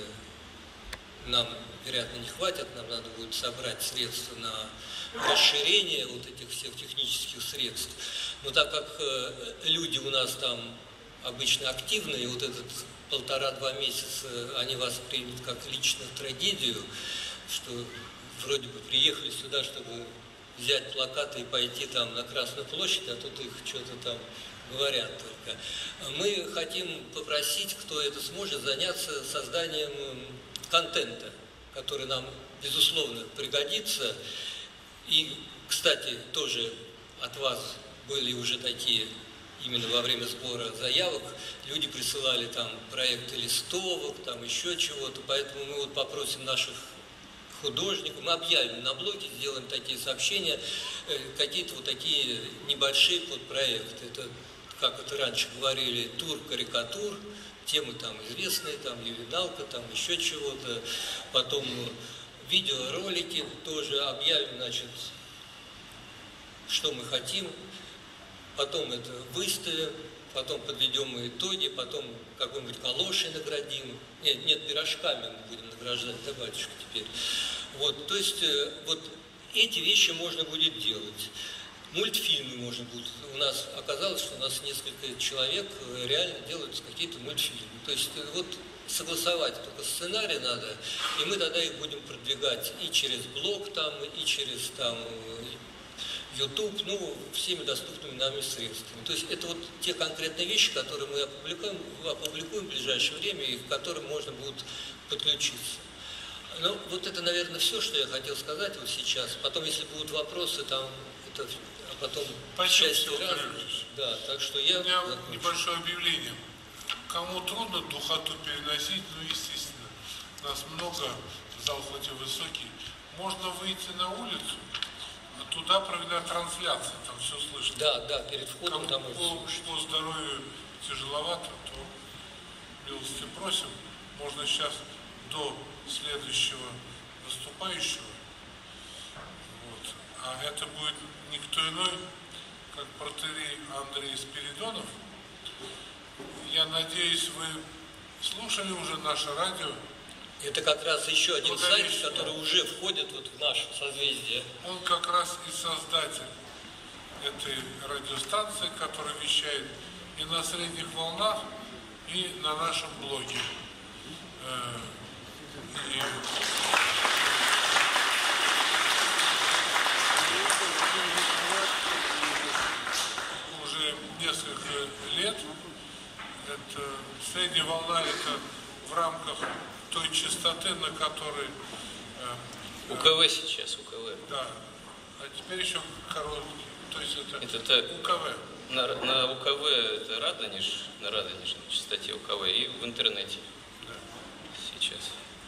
нам, вероятно, не хватит, нам надо будет собрать средства на расширение вот этих всех технических средств. Но так как люди у нас там обычно активные, вот этот полтора-два месяца они воспримут как личную трагедию, что вроде бы приехали сюда, чтобы взять плакаты и пойти там на Красную площадь, а тут их что-то там говорят только. Мы хотим попросить, кто это сможет, заняться созданием контента, который нам, безусловно, пригодится. И, кстати, тоже от вас были уже такие именно во время сбора заявок, люди присылали там проекты листовок, там еще чего-то, поэтому мы вот попросим наших художников, мы объявим на блоге, сделаем такие сообщения, какие-то вот такие небольшие подпроекты. Это, как это раньше говорили, тур карикатур, темы там известные, там ювеналка, там еще чего-то, потом видеоролики тоже объявим, значит, что мы хотим. Потом это выставим, потом подведем итоги, потом какой-нибудь калошей наградим. Нет, нет, пирожками мы будем награждать, да, батюшка, теперь. Вот, то есть, вот эти вещи можно будет делать. Мультфильмы можно будет. У нас оказалось, что у нас несколько человек реально делают какие-то мультфильмы. То есть, вот согласовать только сценарий надо, и мы тогда их будем продвигать и через блог там, и через там YouTube, ну, всеми доступными нами средствами. То есть это вот те конкретные вещи, которые мы опубликуем, опубликуем в ближайшее время, и к которым можно будет подключиться. Ну, вот это, наверное, все, что я хотел сказать вот сейчас. Потом, если будут вопросы, там, это, а потом часть раз. Да, так что я... У меня закончу. Небольшое объявление. Кому трудно духоту переносить, ну, естественно, нас много, зал хоть и высокий, можно выйти на улицу, а туда проведена трансляция, там все слышно. Да, да, перед входом там и по, по здоровью тяжеловато, то милости просим. Можно сейчас до следующего выступающего. Вот. А это будет никто иной, как протоиерей Андрей Спиридонов. Я надеюсь, вы слушали уже наше радио. Это как раз еще один сайт, Благодарю. который уже входит вот в наше созвездие. Он как раз и создатель этой радиостанции, которая вещает и на средних волнах, и на нашем блоге. И уже несколько лет это средняя волна, это в рамках той частоты, на которой У КВ сейчас, у КВ. да, а теперь еще короткий, то есть это, Это та- УКВ. На, на УКВ это Радонеж, на Радонеж, на частоте УКВ, и в интернете Да. сейчас.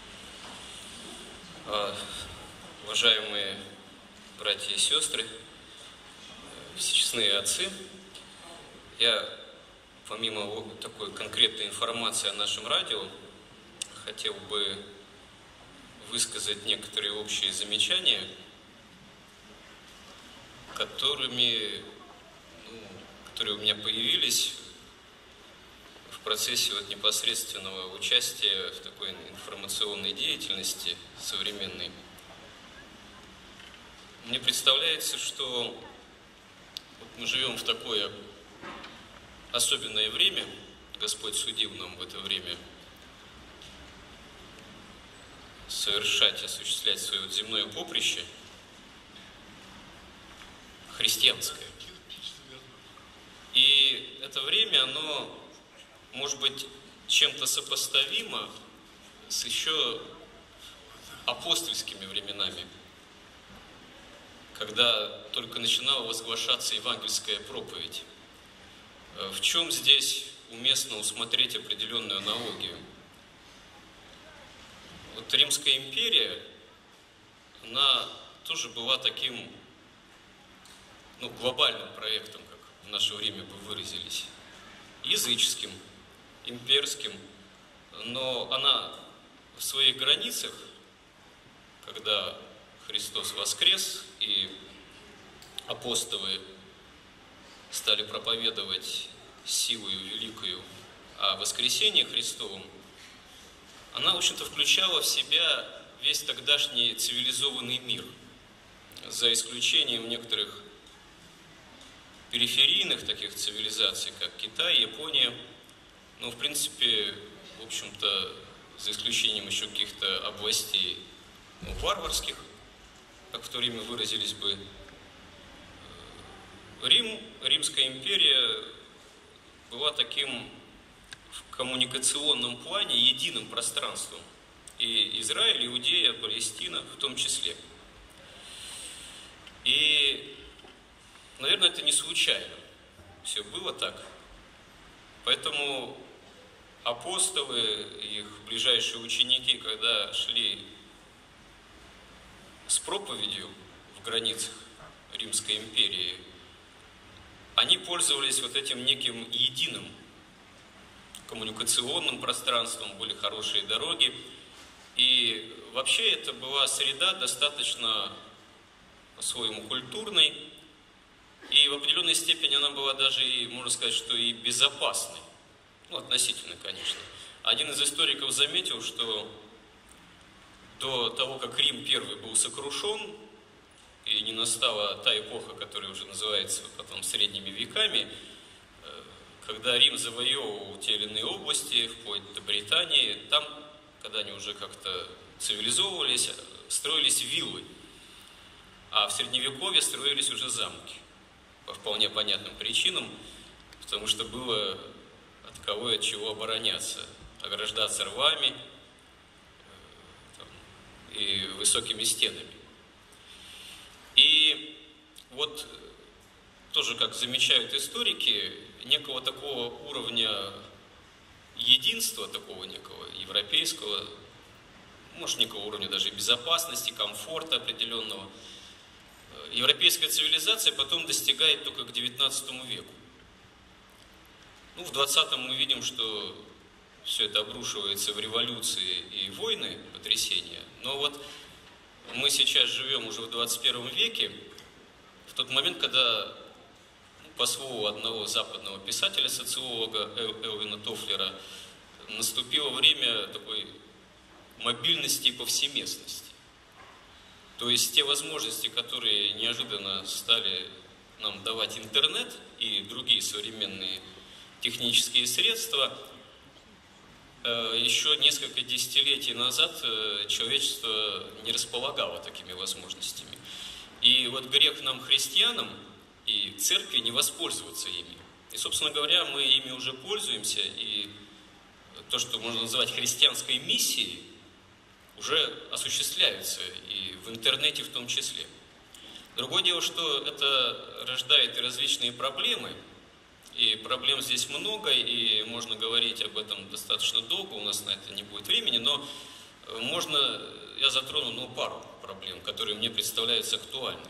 А, уважаемые братья и сестры, всечестные отцы, я помимо вот такой конкретной информации о нашем радио хотел бы высказать некоторые общие замечания, которыми, ну, которые у меня появились в процессе вот непосредственного участия в такой информационной деятельности современной. Мне представляется, что вот мы живем в такое особенное время, Господь судил нам в это время совершать, осуществлять свое вот земное поприще христианское. И это время, оно может быть чем-то сопоставимо с еще апостольскими временами, когда только начинала возглашаться евангельская проповедь. В чем здесь уместно усмотреть определенную аналогию? Вот Римская империя, она тоже была таким, ну, глобальным проектом, как в наше время бы выразились, языческим, имперским, но она в своих границах, когда Христос воскрес и апостолы стали проповедовать силою великою о воскресении Христовом, она, в общем-то, включала в себя весь тогдашний цивилизованный мир, за исключением некоторых периферийных таких цивилизаций, как Китай, Япония, но, в принципе, в общем-то, за исключением еще каких-то областей, ну, варварских, как в то время выразились бы, Рим, Римская империя была таким в коммуникационном плане единым пространством. И Израиль, Иудея, Палестина в том числе. И, наверное, это не случайно. Все было так. Поэтому апостолы, их ближайшие ученики, когда шли с проповедью в границах Римской империи, они пользовались вот этим неким единым коммуникационным пространством, были хорошие дороги. И вообще это была среда достаточно по-своему культурной, и в определенной степени она была даже, и, можно сказать, что и безопасной. Ну, относительно, конечно. Один из историков заметил, что до того, как Рим первый был сокрушен, и не настала та эпоха, которая уже называется потом средними веками, когда Рим завоевывал те или иные области, вплоть до Британии, там, когда они уже как-то цивилизовывались, строились виллы, а в Средневековье строились уже замки. По вполне понятным причинам, потому что было от кого и от чего обороняться, ограждаться рвами там, и высокими стенами. И вот тоже, как замечают историки, некого такого уровня единства, такого некого европейского, может, никакого уровня даже безопасности, комфорта определенного. Европейская цивилизация потом достигает только к девятнадцатому веку. Ну, в двадцатом мы видим, что все это обрушивается в революции и войны, потрясения. Но вот мы сейчас живем уже в двадцать первом веке, в тот момент, когда, по слову одного западного писателя-социолога Элвина Тофлера, наступило время такой мобильности и повсеместности. То есть те возможности, которые неожиданно стали нам давать интернет и другие современные технические средства, еще несколько десятилетий назад человечество не располагало такими возможностями. И вот грех нам, христианам и церкви, не воспользоваться ими. И, собственно говоря, мы ими уже пользуемся, и то, что можно назвать христианской миссией, уже осуществляется, и в интернете в том числе. Другое дело, что это рождает и различные проблемы, и проблем здесь много, и можно говорить об этом достаточно долго, у нас на это не будет времени, но можно, я затрону ну, пару проблем, которые мне представляются актуальными.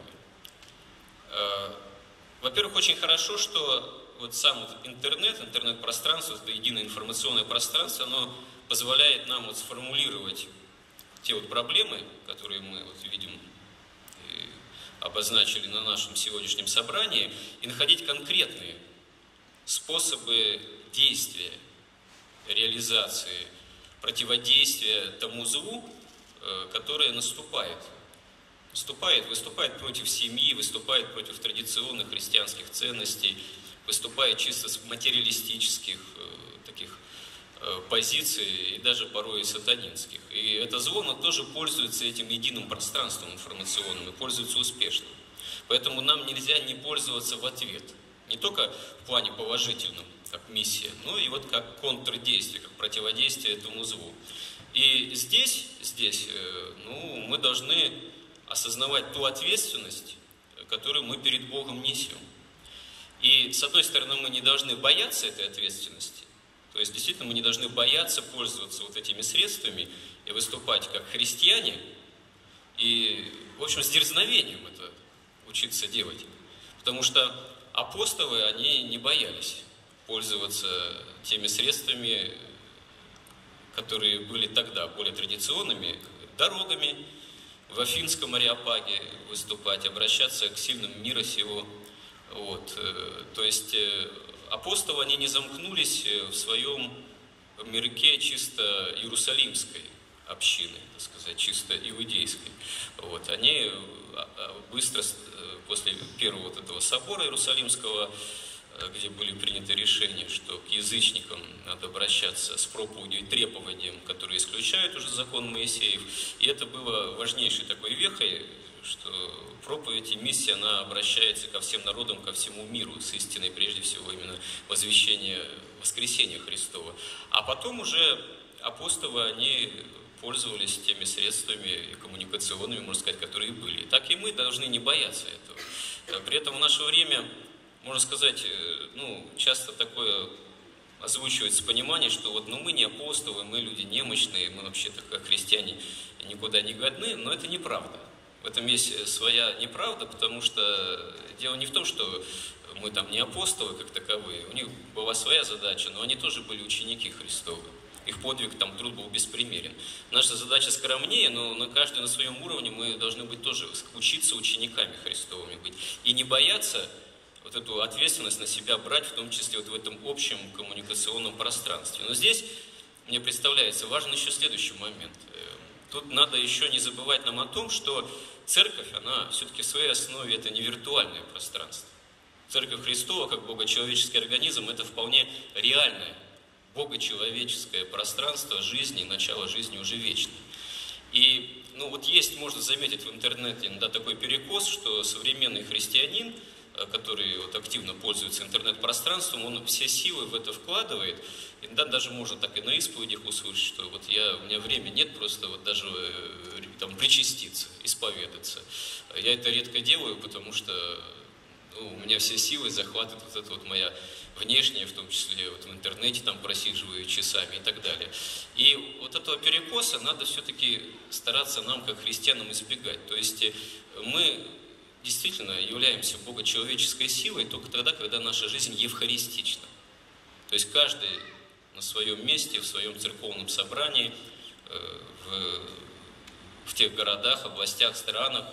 Во-первых, очень хорошо, что вот сам интернет, интернет-пространство, это единое информационное пространство, оно позволяет нам вот сформулировать те вот проблемы, которые мы вот видим и обозначили на нашем сегодняшнем собрании, и находить конкретные способы действия, реализации, противодействия тому злу, которое наступает. Наступает, выступает против семьи, выступает против традиционных христианских ценностей, выступает чисто с материалистических таких позиций и даже порой и сатанинских. И это зло, оно тоже пользуется этим единым пространством информационным и пользуется успешно. Поэтому нам нельзя не пользоваться в ответ. Не только в плане положительном, как миссия, но и вот как контрдействие, как противодействие этому злу. И здесь, здесь ну, мы должны осознавать ту ответственность, которую мы перед Богом несем. И, с одной стороны, мы не должны бояться этой ответственности. То есть, действительно, мы не должны бояться пользоваться вот этими средствами и выступать как христиане. И, в общем, с дерзновением это учиться делать. Потому что апостолы, они не боялись пользоваться теми средствами, которые были тогда более традиционными, дорогами, в Афинском Ареопаге выступать, обращаться к сильным мира сего. Вот. То есть апостолы, они не замкнулись в своем мирке чисто иерусалимской общины, так сказать, чисто иудейской. Вот. Они быстро, после первого вот этого собора Иерусалимского, где были приняты решения, что к язычникам надо обращаться с проповедью и трепованием, которые исключают уже закон Моисеев. И это было важнейшей такой вехой, что проповедь и миссия, она обращается ко всем народам, ко всему миру, с истиной, прежде всего, именно возвещения воскресения Христова. А потом уже апостолы, они пользовались теми средствами коммуникационными, можно сказать, которые были. Так и мы должны не бояться этого. При этом в наше время, можно сказать, ну, часто такое озвучивается понимание, что вот, ну, мы не апостолы, мы люди немощные, мы вообще-то как христиане никуда не годны, но это неправда. В этом есть своя неправда, потому что дело не в том, что мы там не апостолы как таковые, у них была своя задача, но они тоже были ученики Христовы. Их подвиг, там, труд был беспримерен. Наша задача скромнее, но на каждый на своем уровне мы должны быть тоже, учиться учениками Христовыми быть. И не бояться вот эту ответственность на себя брать, в том числе вот в этом общем коммуникационном пространстве. Но здесь, мне представляется, важен еще следующий момент. Тут надо еще не забывать нам о том, что церковь, она все-таки в своей основе это не виртуальное пространство. Церковь Христова, как богочеловеческий организм, это вполне реальное богочеловеческое пространство жизни, начало жизни уже вечной. И ну, вот есть, можно заметить в интернете иногда такой перекос, что современный христианин, который вот активно пользуется интернет-пространством, он все силы в это вкладывает. Иногда даже можно так и на исповедях услышать, что вот я, у меня времени нет просто вот даже там причаститься, исповедаться. Я это редко делаю, потому что ну, у меня меня все силы захватывает вот это вот моя внешняя, в том числе вот в интернете там просиживаю часами и так далее. И вот этого перекоса надо все-таки стараться нам, как христианам, избегать. То есть мы действительно являемся богочеловеческой силой только тогда, когда наша жизнь евхаристична. То есть каждый на своем месте, в своем церковном собрании, в, в тех городах, областях, странах,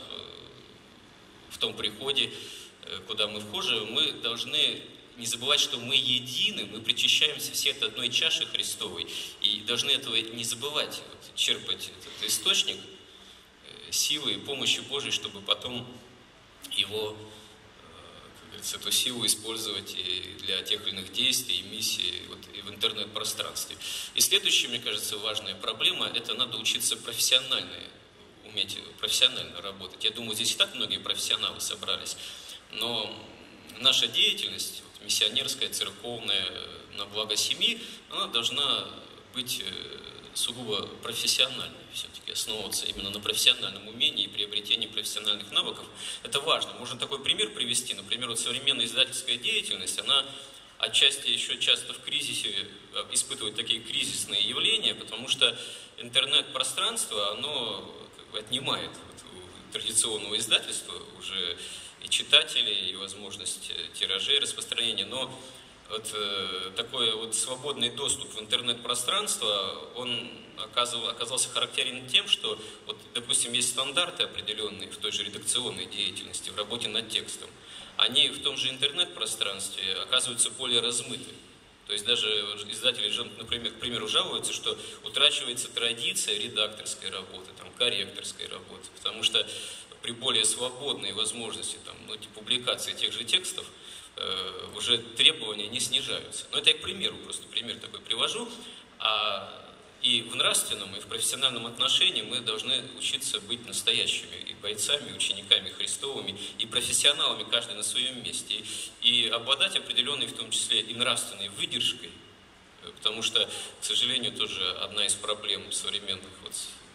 в том приходе, куда мы вхожи, мы должны не забывать, что мы едины, мы причащаемся все от одной чаши Христовой, и должны этого не забывать, вот, черпать этот источник силы и помощи Божией, чтобы потом его, как говорится, эту силу использовать и для тех или иных действий, и миссий вот, и в интернет-пространстве. И следующая, мне кажется, важная проблема – это надо учиться профессионально, уметь профессионально работать. Я думаю, здесь и так многие профессионалы собрались, но наша деятельность, вот, миссионерская, церковная, на благо семьи, она должна быть сугубо профессиональной, все-таки основываться именно на профессиональном умении и приобретении профессиональных навыков. Это важно. Можно такой пример привести. Например, вот современная издательская деятельность, она отчасти еще часто в кризисе испытывает такие кризисные явления, потому что интернет-пространство, оно как бы отнимает вот у традиционного издательства уже и читателей, и возможность тиражей, распространения, но вот э, такой вот свободный доступ в интернет-пространство, он оказывал, оказался характерен тем, что, вот, допустим, есть стандарты определенные в той же редакционной деятельности, в работе над текстом. Они в том же интернет-пространстве оказываются более размыты. То есть даже издатели, например, к примеру, жалуются, что утрачивается традиция редакторской работы, там, корректорской работы, потому что при более свободной возможности там, ну, публикации тех же текстов э, уже требования не снижаются. Но это я к примеру, просто пример такой привожу. А, и в нравственном, и в профессиональном отношении мы должны учиться быть настоящими и бойцами, и учениками Христовыми, и профессионалами, каждый на своем месте. И, и обладать определенной, в том числе и нравственной выдержкой, потому что, к сожалению, тоже одна из проблем современных вот,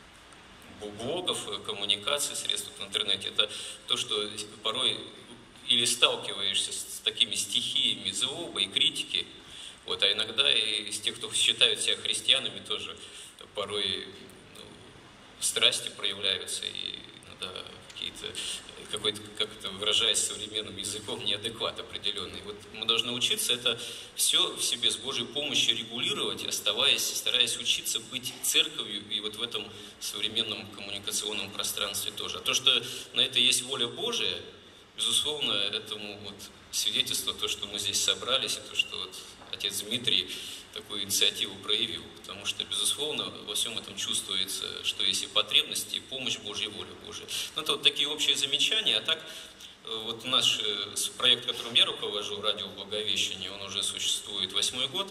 блогов, коммуникаций, средств в интернете, это то, что порой или сталкиваешься с такими стихиями злобы и критики, вот, а иногда и из тех, кто считают себя христианами, тоже порой ну, страсти проявляются и иногда какие-то, какой-то, как это выражаясь современным языком, неадекват определенный. Вот мы должны учиться это все в себе с Божьей помощью регулировать, оставаясь, стараясь учиться быть церковью и вот в этом современном коммуникационном пространстве тоже. А то, что на это есть воля Божия, безусловно, этому вот свидетельство, то, что мы здесь собрались, и то, что вот отец Дмитрий такую инициативу проявил, потому что, безусловно, во всем этом чувствуется, что есть и потребности, и помощь Божья, и воля Божья. Ну, это вот такие общие замечания, а так, вот наш проект, которым я руковожу, радио Благовещение, он уже существует восьмой год,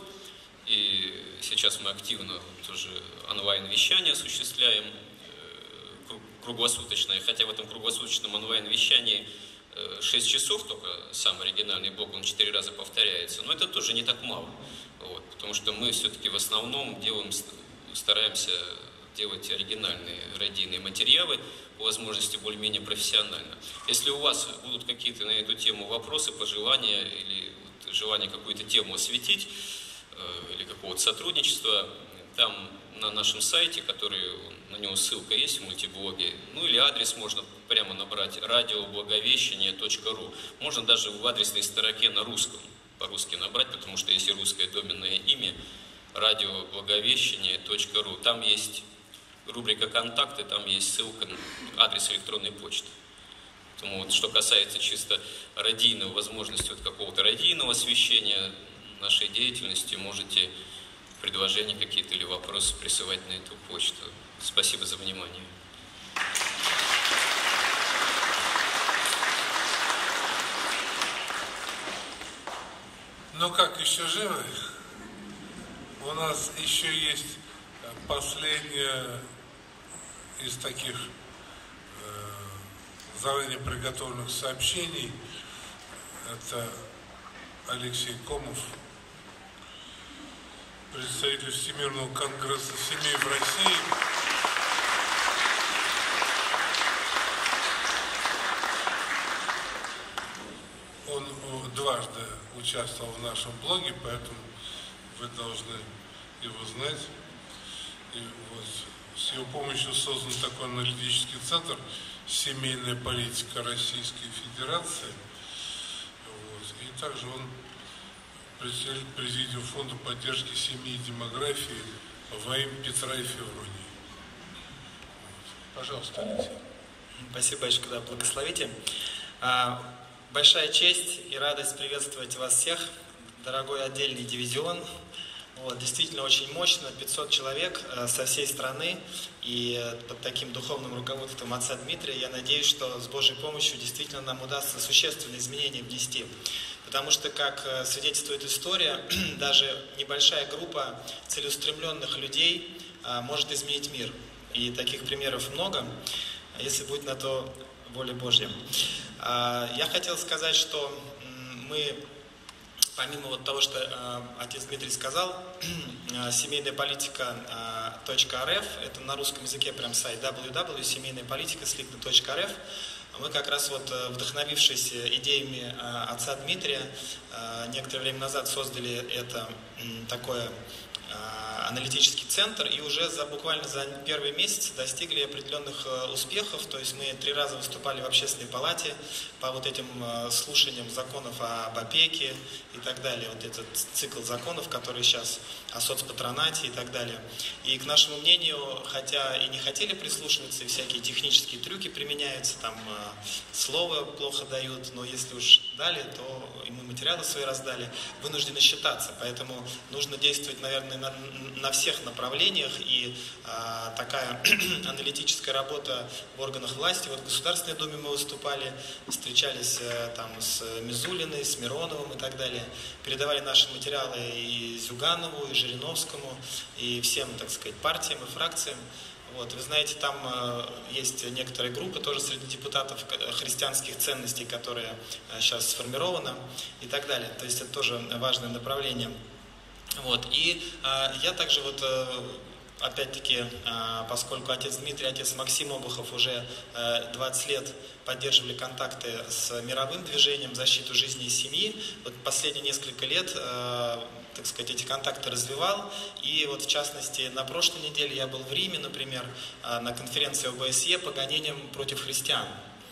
и сейчас мы активно тоже онлайн-вещание осуществляем, круглосуточное, хотя в этом круглосуточном онлайн-вещании шесть часов только сам оригинальный блог, он четыре раза повторяется, но это тоже не так мало, вот, потому что мы все-таки в основном делаем, стараемся делать оригинальные радийные материалы, по возможности более-менее профессионально. Если у вас будут какие-то на эту тему вопросы, пожелания или вот, желание какую-то тему осветить э, или какого-то сотрудничества, там на нашем сайте, который, на него ссылка есть в мультиблоге, ну или адрес можно прямо набрать радио благовещение точка ру. Можно даже в адресной строке на русском, по-русски набрать, потому что есть и русское доменное имя, радио благовещение точка ру. Там есть рубрика «Контакты», там есть ссылка на адрес электронной почты. Поэтому вот, что касается чисто радийного, возможности вот какого-то радийного освещения нашей деятельности, можете предложения какие-то или вопросы присылать на эту почту. Спасибо за внимание. Ну как, еще живы? У нас еще есть последняя из таких э, заранее приготовленных сообщений. Это Алексей Комов, представитель Всемирного конгресса семей в России. Он он дважды участвовал в нашем блоге, поэтому вы должны его знать. И вот с его помощью создан такой аналитический центр «Семейная политика Российской Федерации». Вот. И также он председатель президиума фонда поддержки семьи и демографии во имя Петра и Февронии. Вот. Пожалуйста, Алексей. Спасибо большое, да, благословите. Большая честь и радость приветствовать вас всех, дорогой отдельный дивизион. Вот, действительно очень мощно, пятьсот человек э, со всей страны, и э, под таким духовным руководством отца Дмитрия я надеюсь, что с Божьей помощью действительно нам удастся существенные изменения внести. Потому что, как э, свидетельствует история, даже небольшая группа целеустремленных людей э, может изменить мир. И таких примеров много, если будет на то воля Божья. Э, я хотел сказать, что э, мы... Помимо вот того, что э, отец Дмитрий сказал, э, семейная политика .рф, это на русском языке прям сайт дабл ю дабл ю точка семейная политика слитно точка эр эф, мы как раз вот, вдохновившись идеями э, отца Дмитрия, э, некоторое время назад создали это э, такое аналитический центр, и уже за, буквально за первые месяцы достигли определенных успехов. То есть мы три раза выступали в общественной палате по вот этим слушаниям законов об опеке и так далее. Вот этот цикл законов, который сейчас о соцпатронате и так далее. И к нашему мнению, хотя и не хотели прислушиваться, и всякие технические трюки применяются, там слово плохо дают, но если уж дали, то и мы материалы свои раздали, вынуждены считаться. Поэтому нужно действовать, наверное, на, на всех направлениях, и а, такая аналитическая работа в органах власти. Вот в Государственной Думе мы выступали, встречались а, там с Мизулиной, с Мироновым и так далее, передавали наши материалы и Зюганову, и Жириновскому, и всем, так сказать, партиям и фракциям. Вот, вы знаете, там э, есть некоторые группы тоже среди депутатов христианских ценностей, которые э, сейчас сформированы и так далее. То есть это тоже важное направление. Вот, и э, я также вот, э, опять-таки, э, поскольку отец Дмитрий, отец Максим Обухов уже э, двадцать лет поддерживали контакты с мировым движением «Защиту жизни и семьи», вот последние несколько лет э, так сказать, эти контакты развивал. И вот в частности на прошлой неделе я был в Риме, например, на конференции о бэ эс е по гонениям против христиан.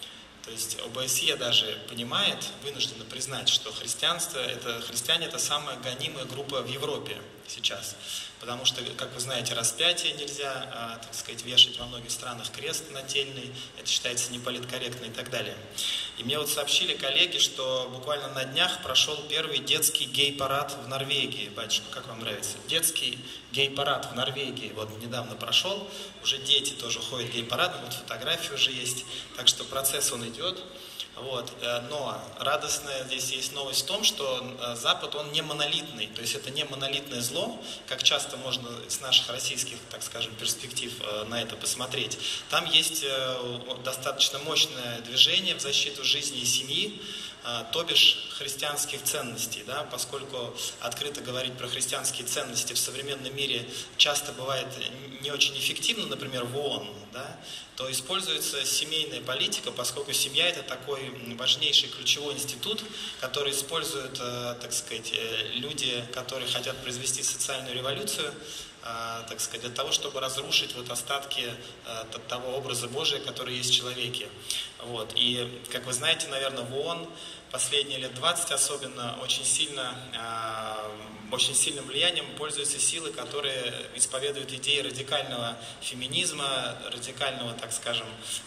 То есть о бэ эс е даже понимает, вынуждена признать, что христианство, это, христиане это самая гонимая группа в Европе сейчас. Потому что, как вы знаете, распятие нельзя, так сказать, вешать во многих странах, крест нательный, это считается неполиткорректно и так далее. И мне вот сообщили коллеги, что буквально на днях прошел первый детский гей-парад в Норвегии. Батюшка, как вам нравится? Детский гей-парад в Норвегии вот недавно прошел, уже дети тоже ходят в гей-парад, вот фотографии уже есть, так что процесс он идет. Вот. Но радостная здесь есть новость в том, что Запад, он не монолитный, то есть это не монолитное зло, как часто можно с наших российских, так скажем, перспектив на это посмотреть. Там есть достаточно мощное движение в защиту жизни и семьи, то бишь христианских ценностей, да, поскольку открыто говорить про христианские ценности в современном мире часто бывает не очень эффективно, например, в ООН, да, то используется семейная политика, поскольку семья это такой важнейший ключевой институт, который используют, так сказать, люди, которые хотят произвести социальную революцию, так сказать, для того, чтобы разрушить вот остатки того образа Божия, который есть в человеке. Вот. И, как вы знаете, наверное, в ООН последние лет двадцать особенно очень сильно, очень сильным влиянием пользуются силы, которые исповедуют идеи радикального феминизма, радикального, так скажем,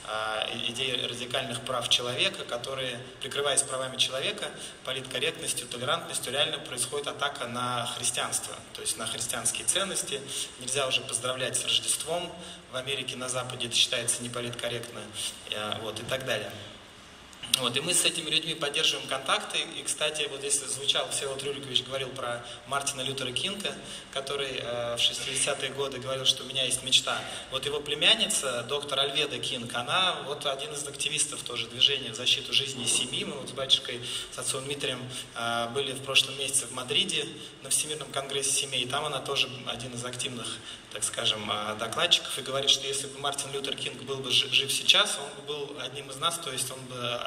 идеи радикальных прав человека, которые, прикрываясь правами человека, политкорректностью, толерантностью, реально происходит атака на христианство, то есть на христианские ценности. Нельзя уже поздравлять с Рождеством, в Америке, на Западе это считается неполиткорректно, вот, и так далее. Вот, и мы с этими людьми поддерживаем контакты. И, кстати, вот здесь звучал, Всеволод Рюрикович говорил про Мартина Лютера Кинга, который э, в шестидесятые годы говорил, что у меня есть мечта. Вот его племянница, доктор Альведа Кинг, она вот один из активистов тоже движения в защиту жизни и семьи. Мы вот с батюшкой, с отцом Дмитрием э, были в прошлом месяце в Мадриде на Всемирном конгрессе семей. И там она тоже один из активных, так скажем, докладчиков. И говорит, что если бы Мартин Лютер Кинг был бы жив сейчас, он бы был одним из нас, то есть он бы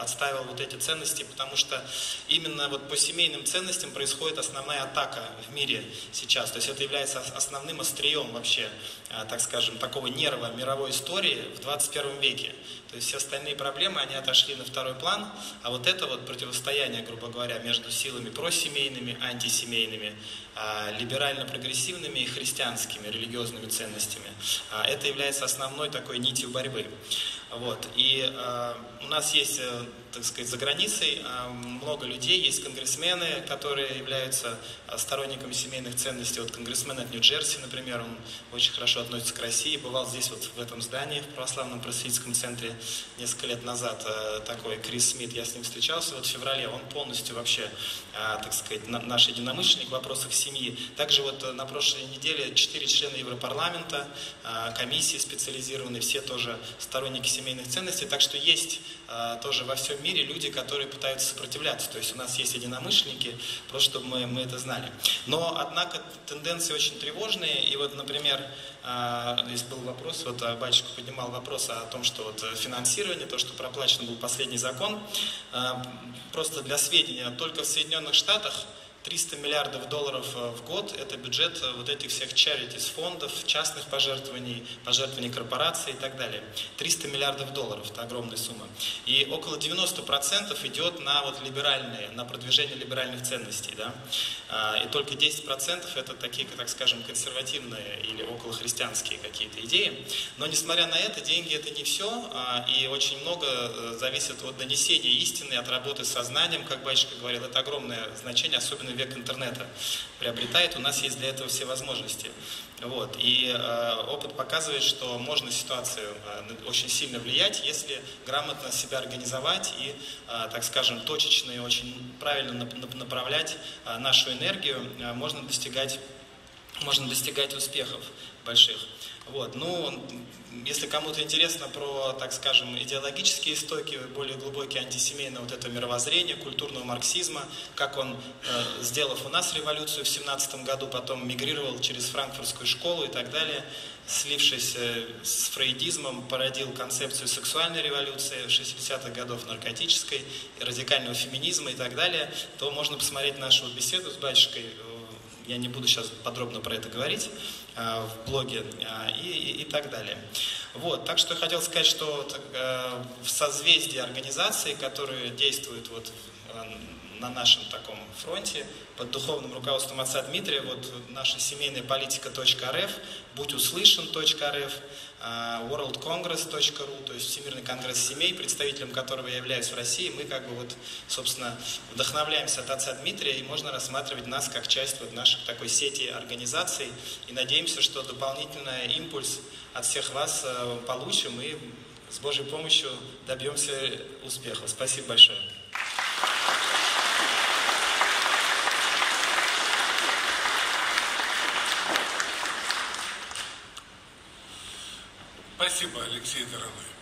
отстаивал вот эти ценности, потому что именно вот по семейным ценностям происходит основная атака в мире сейчас. То есть это является основным острием вообще, так скажем, такого нерва мировой истории в двадцать первом веке. То есть все остальные проблемы, они отошли на второй план, а вот это вот противостояние, грубо говоря, между силами просемейными, антисемейными, либерально-прогрессивными и христианскими, религиозными ценностями, это является основной такой нитью борьбы. Вот. И э, у нас есть, э, так сказать, за границей э, много людей, есть конгрессмены, которые являются сторонниками семейных ценностей. Вот конгрессмен от Нью-Джерси, например, он очень хорошо относится к России, бывал здесь вот в этом здании, в православном просветительском центре несколько лет назад, э, такой Крис Смит, я с ним встречался вот в феврале, он полностью вообще, э, так сказать, на, наш единомышленник в вопросах семьи. Также вот э, на прошлой неделе четыре члена Европарламента, э, комиссии специализированные, все тоже сторонники семейных ценностей, так что есть э, тоже во всем мире люди, которые пытаются сопротивляться. То есть у нас есть единомышленники, просто чтобы мы, мы это знали. Но, однако, тенденции очень тревожные. И вот, например, э, здесь был вопрос, вот батюшка поднимал вопрос о том, что вот финансирование, то, что проплачен был последний закон. Э, просто для сведения, только в Соединенных Штатах триста миллиардов долларов в год – это бюджет вот этих всех charities, фондов, частных пожертвований, пожертвований корпораций и так далее. триста миллиардов долларов – это огромная сумма. И около девяноста процентов идет на вот либеральные, на продвижение либеральных ценностей. Да? И только десять процентов – это такие, так скажем, консервативные или околохристианские какие-то идеи. Но, несмотря на это, деньги – это не все, и очень много зависит от донесения истины, от работы с сознанием, как батюшка говорил. Это огромное значение, особенно век интернета приобретает, у нас есть для этого все возможности. Вот. И э, опыт показывает, что можно ситуацию э, очень сильно влиять, если грамотно себя организовать и, э, так скажем, точечно и очень правильно нап- направлять э, нашу энергию, э, можно достигать, можно достигать успехов больших. Вот. Ну, если кому-то интересно про, так скажем, идеологические истоки, более глубокие антисемейного вот этого мировоззрения, культурного марксизма, как он, э, сделав у нас революцию в семнадцатом году, потом мигрировал через франкфуртскую школу и так далее, слившись э, с фрейдизмом, породил концепцию сексуальной революции шестидесятых годов, наркотической, радикального феминизма и так далее, то можно посмотреть нашу беседу с батюшкой. Я не буду сейчас подробно про это говорить э, в блоге э, и, и, и так далее. Вот, так что я хотел сказать, что э, в созвездии организаций, которые действуют вот, э, на нашем таком фронте, под духовным руководством отца Дмитрия, вот наша семейная политика точка эр эф, будь услышан точка эр эф, ворлд конгресс точка ру, то есть Всемирный конгресс семей, представителем которого я являюсь в России, мы как бы вот, собственно, вдохновляемся от отца Дмитрия, и можно рассматривать нас как часть вот нашей такой сети организаций, и надеемся, что дополнительный импульс от всех вас получим, и с Божьей помощью добьемся успеха. Спасибо большое. Спасибо, Алексей, дорогой.